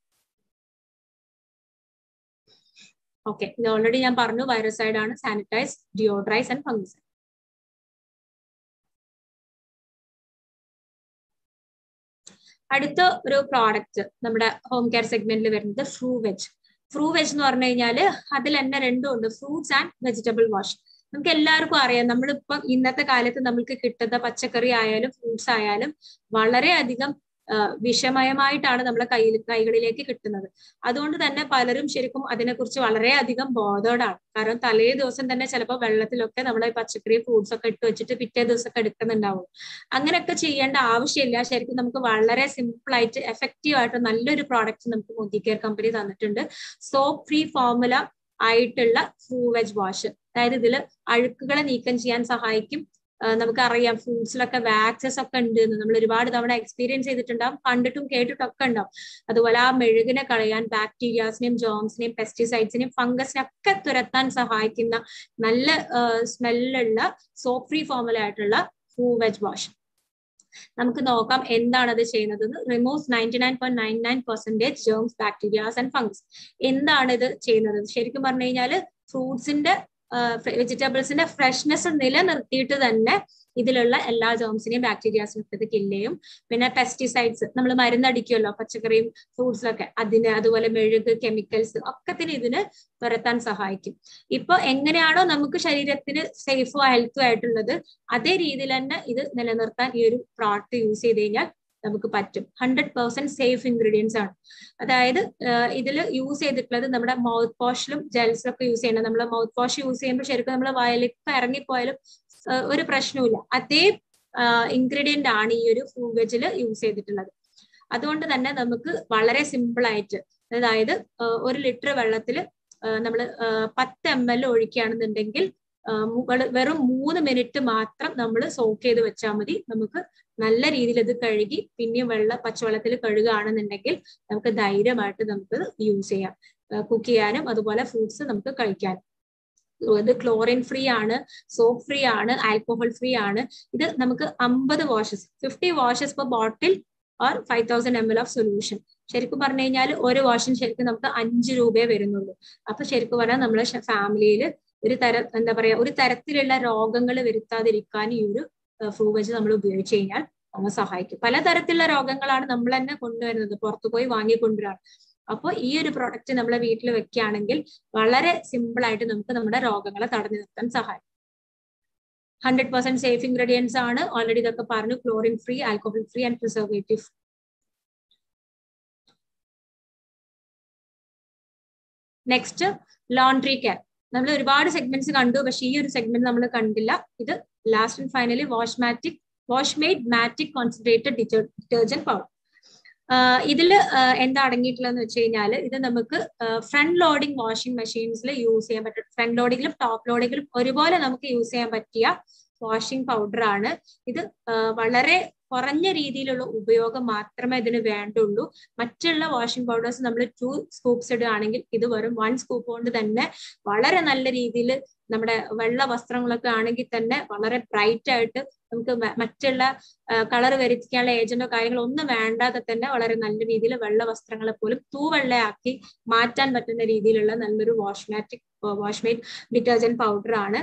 ഓക്കെ, ഇത് ഓൾറെഡി ഞാൻ പറഞ്ഞു. വൈറസൈഡ് ആണ്, സാനിറ്റൈസ്, ഡിയോഡ്രൈസ് ആൻഡ് ഫംഗിസൈഡ്. അടുത്ത ഒരു പ്രോഡക്റ്റ് നമ്മുടെ ഹോം കെയർ സെഗ്മെന്റിൽ വരുന്നത് ഫ്രൂ വെജ്. ഫ്രൂ വെജ് എന്ന് പറഞ്ഞു കഴിഞ്ഞാൽ അതിൽ തന്നെ രണ്ടും ഉണ്ട്, ഫ്രൂട്ട്സ് ആൻഡ് വെജിറ്റബിൾ വാഷ്. നമുക്ക് എല്ലാവർക്കും അറിയാം, നമ്മളിപ്പം ഇന്നത്തെ കാലത്ത് നമുക്ക് കിട്ടുന്ന പച്ചക്കറി ആയാലും ഫ്രൂട്ട്സ് ആയാലും വളരെയധികം വിഷമയമായിട്ടാണ് നമ്മളെ കയ്യിൽ കൈകളിലേക്ക് കിട്ടുന്നത്. അതുകൊണ്ട് തന്നെ പലരും ശരിക്കും അതിനെക്കുറിച്ച് വളരെയധികം ബോധേഡാണ്. കാരണം തലേ ദിവസം തന്നെ ചിലപ്പോൾ വെള്ളത്തിലൊക്കെ നമ്മളെ പച്ചക്കറി ഫ്രൂട്ട്സ് ഒക്കെ ഇട്ട് വെച്ചിട്ട് പിറ്റേ ദിവസമൊക്കെ എടുക്കുന്നുണ്ടാവും. അങ്ങനെയൊക്കെ ചെയ്യേണ്ട ആവശ്യമില്ല. ശരിക്കും നമുക്ക് വളരെ സിമ്പിൾ ആയിട്ട് എഫക്റ്റീവ് ആയിട്ട് നല്ലൊരു പ്രോഡക്റ്റ് നമുക്ക് മോദി കെയർ കമ്പനി തന്നിട്ടുണ്ട്. സോപ്പ് ഫ്രീ ഫോർമുല ആയിട്ടുള്ള ഫ്രൂ വെജ് വാഷ്. അതായത് ഇതിൽ അഴുക്കുകളെ നീക്കം ചെയ്യാൻ സഹായിക്കും. നമുക്കറിയാം ഫ്രൂട്ട്സിലൊക്കെ വാക്സസ് ഒക്കെ ഉണ്ട് എന്ന് നമ്മൾ ഒരുപാട് തവണ എക്സ്പീരിയൻസ് ചെയ്തിട്ടുണ്ടാവും, കണ്ടിട്ടും കേട്ടിട്ടൊക്കെ ഉണ്ടാവും. അതുപോലെ ആ മെഴുകിനെ കളയാൻ ബാക്ടീരിയാസിനെയും ജേംസിനെയും പെസ്റ്റിസൈഡ്സിനെയും ഫംഗസിനെ ഒക്കെ തുരത്താൻ സഹായിക്കുന്ന നല്ല സ്മെല്ലുള്ള സോപ്പ് ഫ്രീ ഫോർമുല ആയിട്ടുള്ള ഫ്രൂ വെജ് വാഷ്. നമുക്ക് നോക്കാം എന്താണ് അത് ചെയ്യുന്നത്. Removes ninety nine point nine nine percentage germs, bacterias and fungus. എന്താണ് ഇത് ചെയ്യുന്നത്? ശരിക്കും പറഞ്ഞു കഴിഞ്ഞാൽ ഫ്രൂട്ട്സിന്റെ വെജിറ്റബിൾസിന്റെ ഫ്രഷ്നെസ് നിലനിർത്തിയിട്ട് തന്നെ ഇതിലുള്ള എല്ലാ ജേംസിനെയും ബാക്ടീരിയാസിനും ഒക്കെ ഇത് കില്ല് ചെയ്യും. പിന്നെ പെസ്റ്റിസൈഡ്സ് നമ്മൾ മരുന്നടിക്കുമല്ലോ പച്ചക്കറിയും ഫ്രൂട്ട്സിലൊക്കെ, അതിന് അതുപോലെ മെഴുക്, കെമിക്കൽസ് ഒക്കത്തിന് ഇതിന് തുരത്താൻ സഹായിക്കും. ഇപ്പൊ എങ്ങനെയാണോ നമുക്ക് ശരീരത്തിന് സേഫും ഹെൽത്തും ആയിട്ടുള്ളത് അതേ രീതിയിൽ തന്നെ ഇത് നിലനിർത്താൻ ഈ ഒരു പ്രോഡക്റ്റ് യൂസ് ചെയ്ത് കഴിഞ്ഞാൽ നമുക്ക് പറ്റും. ഹൺഡ്രഡ് പെർസെന്റ് സേഫ് ഇൻഗ്രീഡിയൻസ് ആണ്. അതായത് ഇതിൽ യൂസ് ചെയ്തിട്ടുള്ളത് നമ്മുടെ മൗത്ത് വാഷിലും ജെൽസിലും ഒക്കെ യൂസ് ചെയ്യണം. നമ്മൾ മൗത്ത് വാഷ് യൂസ് ചെയ്യുമ്പോൾ ശരിക്കും നമ്മൾ വയലിലേക്ക് ഇറങ്ങിപ്പോയാലും ഒരു പ്രശ്നവുമില്ല. അതേ ഇൻഗ്രീഡിയന്റ് ആണ് ഈ ഒരു ഫ്രൂ വെജിൽ യൂസ് ചെയ്തിട്ടുള്ളത്. അതുകൊണ്ട് തന്നെ നമുക്ക് വളരെ സിമ്പിൾ ആയിട്ട്, അതായത് ഒരു ലിറ്റർ വെള്ളത്തിൽ നമ്മൾ പത്ത് എം എൽ ഒഴിക്കുകയാണെന്നുണ്ടെങ്കിൽ വെറും മൂന്ന് മിനിറ്റ് മാത്രം നമ്മൾ സോക്ക് ചെയ്ത് വെച്ചാൽ മതി. നമുക്ക് നല്ല രീതിയിൽ ഇത് കഴുകി പിന്നെയും വെള്ള പച്ചവെള്ളത്തിൽ കഴുകുകയാണെന്നുണ്ടെങ്കിൽ നമുക്ക് ധൈര്യമായിട്ട് നമുക്ക് യൂസ് ചെയ്യാം, കുക്ക് ചെയ്യാനും അതുപോലെ ഫ്രൂട്ട്സ് നമുക്ക് കഴിക്കാനും. ഇത് ക്ലോറിൻ ഫ്രീ ആണ്, സോപ്പ് ഫ്രീ ആണ്, ആൽക്കഹോൾ ഫ്രീ ആണ്. ഇത് നമുക്ക് അമ്പത് washes fifty washes per bottle or five thousand M L of solution. ശരിക്കും പറഞ്ഞു കഴിഞ്ഞാൽ ഒരു വാഷിന് ശരിക്കും നമുക്ക് അഞ്ച് രൂപയെ വരുന്നുള്ളൂ. അപ്പൊ ശരിക്കും പറഞ്ഞാൽ നമ്മളെ ഫാമിലിയിൽ ഒരു തര എന്താ പറയാ ഒരു തരത്തിലുള്ള രോഗങ്ങൾ വരുത്താതിരിക്കാൻ ഈ ഒരു ഫ്രൂ വെജ് നമ്മൾ ഉപയോഗിച്ച് കഴിഞ്ഞാൽ സഹായിക്കും. പലതരത്തിലുള്ള രോഗങ്ങളാണ് നമ്മൾ തന്നെ കൊണ്ടുവരുന്നത്, പുറത്തു പോയി വാങ്ങിക്കൊണ്ടുവരാണ്. അപ്പോൾ ഈ ഒരു പ്രൊഡക്റ്റ് നമ്മളെ വീട്ടിൽ വെക്കുകയാണെങ്കിൽ വളരെ സിമ്പിൾ ആയിട്ട് നമുക്ക് നമ്മുടെ രോഗങ്ങളെ തടഞ്ഞു നിർത്താൻ സഹായിക്കും. ഹൺഡ്രഡ് പെർസെന്റ് സേഫ് ഇൻഗ്രീഡിയൻസ് ആണ്, ഓൾറെഡി ഇതൊക്കെ പറഞ്ഞു, chlorine free, alcohol free and preservative. Next laundry care. നമ്മൾ ഒരുപാട് സെഗ്മെന്റ്സ് കണ്ടു, പക്ഷെ ഈ ഒരു സെഗ്മെന്റ് നമ്മൾ കണ്ടില്ല. ഇത് last and finally Washmatic washmaid matic concentrated detergent powder. ഇതിൽ എന്താ അടങ്ങിയിട്ടുള്ളതെന്ന് വെച്ച് കഴിഞ്ഞാൽ ഇത് നമുക്ക് ഫ്രണ്ട് ലോഡിംഗ് വാഷിംഗ് മെഷീൻസിൽ യൂസ് ചെയ്യാൻ പറ്റും. ഫ്രണ്ട് ലോഡിങ്ങിലും ടോപ്പ് ലോഡിങ്ങിലും ഒരുപോലെ നമുക്ക് യൂസ് ചെയ്യാൻ പറ്റിയ വാഷിംഗ് പൗഡർ ആണ് ഇത്. വളരെ കുറഞ്ഞ രീതിയിലുള്ള ഉപയോഗം മാത്രമേ ഇതിന് വേണ്ടുള്ളൂ. മറ്റുള്ള വാഷിംഗ് പൗഡേഴ്സ് നമ്മൾ ടു സ്കൂപ്സ് ഇടുകയാണെങ്കിൽ ഇത് വെറും വൺ സ്കൂപ്പ് കൊണ്ട് തന്നെ വളരെ നല്ല രീതിയിൽ നമ്മുടെ വെള്ള വസ്ത്രങ്ങളൊക്കെ ആണെങ്കിൽ തന്നെ വളരെ ബ്രൈറ്റ് ആയിട്ട് നമുക്ക് മറ്റുള്ള കളർ വരുത്തിക്കാനുള്ള ഏജന്റോ കാര്യങ്ങളോ ഒന്നും വേണ്ടാതെ തന്നെ വളരെ നല്ല രീതിയിൽ വെള്ള വസ്ത്രങ്ങളെ പോലും തൂവെള്ളയാക്കി മാറ്റാൻ പറ്റുന്ന രീതിയിലുള്ള നല്ലൊരു വാഷ്മാറ്റിക് വാഷ്മെയ്ഡ് ഡിറ്റർജന്റ് പൗഡർ ആണ്.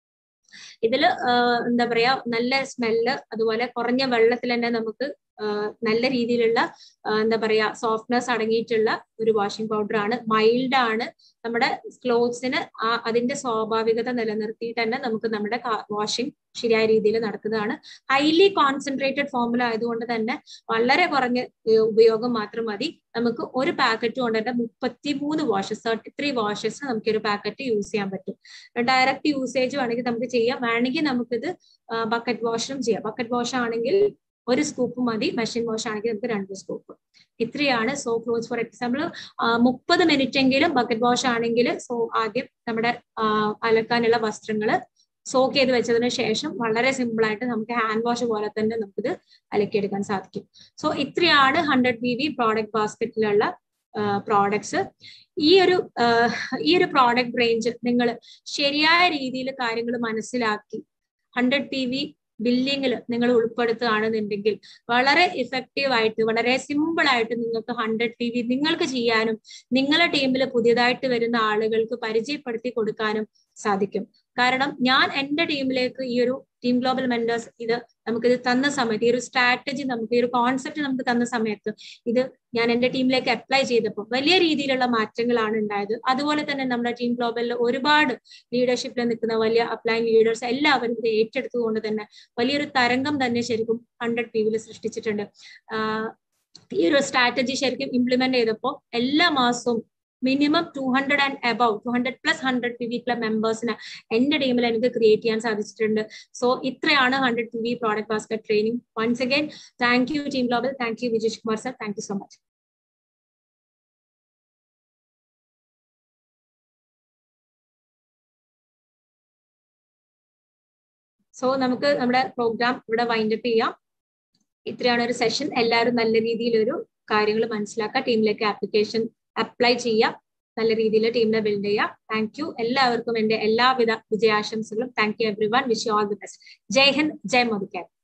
ഇതില് എന്താ പറയാ നല്ല സ്മെല്ല്, അതുപോലെ കുറഞ്ഞ വെള്ളത്തിൽ തന്നെ നമുക്ക് നല്ല രീതിയിലുള്ള എന്താ പറയാ സോഫ്റ്റ്നെസ് അടങ്ങിയിട്ടുള്ള ഒരു വാഷിംഗ് പൗഡർ ആണ്. മൈൽഡ് ആണ്, നമ്മുടെ ക്ലോത്ത്സിന് ആ അതിന്റെ സ്വാഭാവികത നിലനിർത്തിയിട്ട് തന്നെ നമുക്ക് നമ്മുടെ വാഷിംഗ് ശരിയായ രീതിയിൽ നടക്കുന്നതാണ്. ഹൈലി കോൺസെൻട്രേറ്റഡ് ഫോമുല ആയതുകൊണ്ട് തന്നെ വളരെ കുറഞ്ഞ ഉപയോഗം മാത്രം മതി. നമുക്ക് ഒരു പാക്കറ്റ് കൊണ്ട് തന്നെ മുപ്പത്തി മൂന്ന് വാഷസ് തേർട്ടി ത്രീ വാഷസ് നമുക്ക് ഒരു പാക്കറ്റ് യൂസ് ചെയ്യാൻ പറ്റും. ഡയറക്റ്റ് യൂസേജ് വേണമെങ്കിൽ നമുക്ക് ചെയ്യാം, വേണമെങ്കിൽ നമുക്കിത് ബക്കറ്റ് വാഷും ചെയ്യാം. ബക്കറ്റ് വാഷ് ആണെങ്കിൽ ഒരു സ്കൂപ്പ് മതി, മെഷീൻ വാഷ് ആണെങ്കിൽ നമുക്ക് രണ്ട് സ്കൂപ്പ്. ഇത്രയാണ് സോ ക്ലോത്ത്സ്. ഫോർ എക്സാമ്പിൾ മുപ്പത് മിനിറ്റ് എങ്കിലും ബക്കറ്റ് വാഷ് ആണെങ്കിൽ സോ ആദ്യം നമ്മുടെ അലക്കാനുള്ള വസ്ത്രങ്ങള് സോക്ക് ചെയ്ത് വെച്ചതിന് ശേഷം വളരെ സിമ്പിൾ ആയിട്ട് നമുക്ക് ഹാൻഡ് വാഷ് പോലെ തന്നെ നമുക്കിത് അലക്കിയെടുക്കാൻ സാധിക്കും. സോ ഇത്രയാണ് ഹൺഡ്രഡ് ബി വി പ്രോഡക്റ്റ് ബാസ്ക്കറ്റിലുള്ള പ്രോഡക്ട്സ്. ഈ ഒരു ഈ ഒരു പ്രോഡക്റ്റ് റേഞ്ച് നിങ്ങൾ ശരിയായ രീതിയിൽ കാര്യങ്ങൾ മനസ്സിലാക്കി ഹൺഡ്രഡ് പി വി ബില്ലിങ്ങിൽ നിങ്ങൾ ഉൾപ്പെടുത്തുകയാണെന്നുണ്ടെങ്കിൽ വളരെ ഇഫക്റ്റീവ് ആയിട്ട് വളരെ സിമ്പിൾ ആയിട്ട് നിങ്ങൾക്ക് ഹൺഡ്രഡ് പി വി നിങ്ങൾക്ക് ചെയ്യാനും നിങ്ങളുടെ ടീമിൽ പുതിയതായിട്ട് വരുന്ന ആളുകൾക്ക് പരിചയപ്പെടുത്തി കൊടുക്കാനും സാധിക്കും. കാരണം ഞാൻ എൻ്റെ ടീമിലേക്ക് ഈ ഒരു ടീം ഗ്ലോബൽ മെന്റേഴ്സ് ഇത് നമുക്കിത് തന്ന സമയത്ത്, ഈ ഒരു സ്ട്രാറ്റജി നമുക്ക് ഈ ഒരു കോൺസെപ്റ്റ് നമുക്ക് തന്ന സമയത്ത് ഇത് ഞാൻ എൻ്റെ ടീമിലേക്ക് അപ്ലൈ ചെയ്തപ്പോൾ വലിയ രീതിയിലുള്ള മാറ്റങ്ങളാണ് ഉണ്ടായത്. അതുപോലെ തന്നെ നമ്മുടെ ടീം ഗ്ലോബലിൽ ഒരുപാട് ലീഡർഷിപ്പിൽ നിൽക്കുന്ന വലിയ അപ്ലൈങ് ലീഡേഴ്സ് എല്ലാവരും ഇത് ഏറ്റെടുത്തുകൊണ്ട് തന്നെ വലിയൊരു തരംഗം തന്നെ ശരിക്കും ഹൺഡ്രഡ് പി വിയിൽ സൃഷ്ടിച്ചിട്ടുണ്ട്. ഈ ഒരു സ്ട്രാറ്റജി ശരിക്കും ഇംപ്ലിമെന്റ് ചെയ്തപ്പോൾ എല്ലാ മാസവും minimum two hundred and above two hundred plus hundred P V club മെമ്പേഴ്സിന് എന്റെ ടീമിൽ എനിക്ക് ക്രിയേറ്റ് ചെയ്യാൻ സാധിച്ചിട്ടുണ്ട്. സോ ഇത്രയാണ് hundred P V product basket training. Once again thank you team Global, thank you Vijesh Kumar sir, thank you so much. So നമുക്ക് നമ്മുടെ programme ഇവിടെ വൈൻഡപ്പ് ചെയ്യാം. ഇത്രയാണ് ഒരു സെഷൻ. എല്ലാവരും നല്ല രീതിയിലൊരു കാര്യങ്ങൾ മനസ്സിലാക്കുക, ടീമിലേക്ക് ആപ്ലിക്കേഷൻ അപ്ലൈ ചെയ്യാം, നല്ല രീതിയിൽ ടീമിനെ ബിൽഡ് ചെയ്യാം. താങ്ക് യു എല്ലാവർക്കും എൻ്റെ എല്ലാവിധ വിജയാശംസകളും. Thank you everyone. Wish you all the best. Jai Hind, Jai മോദിക്കാർ.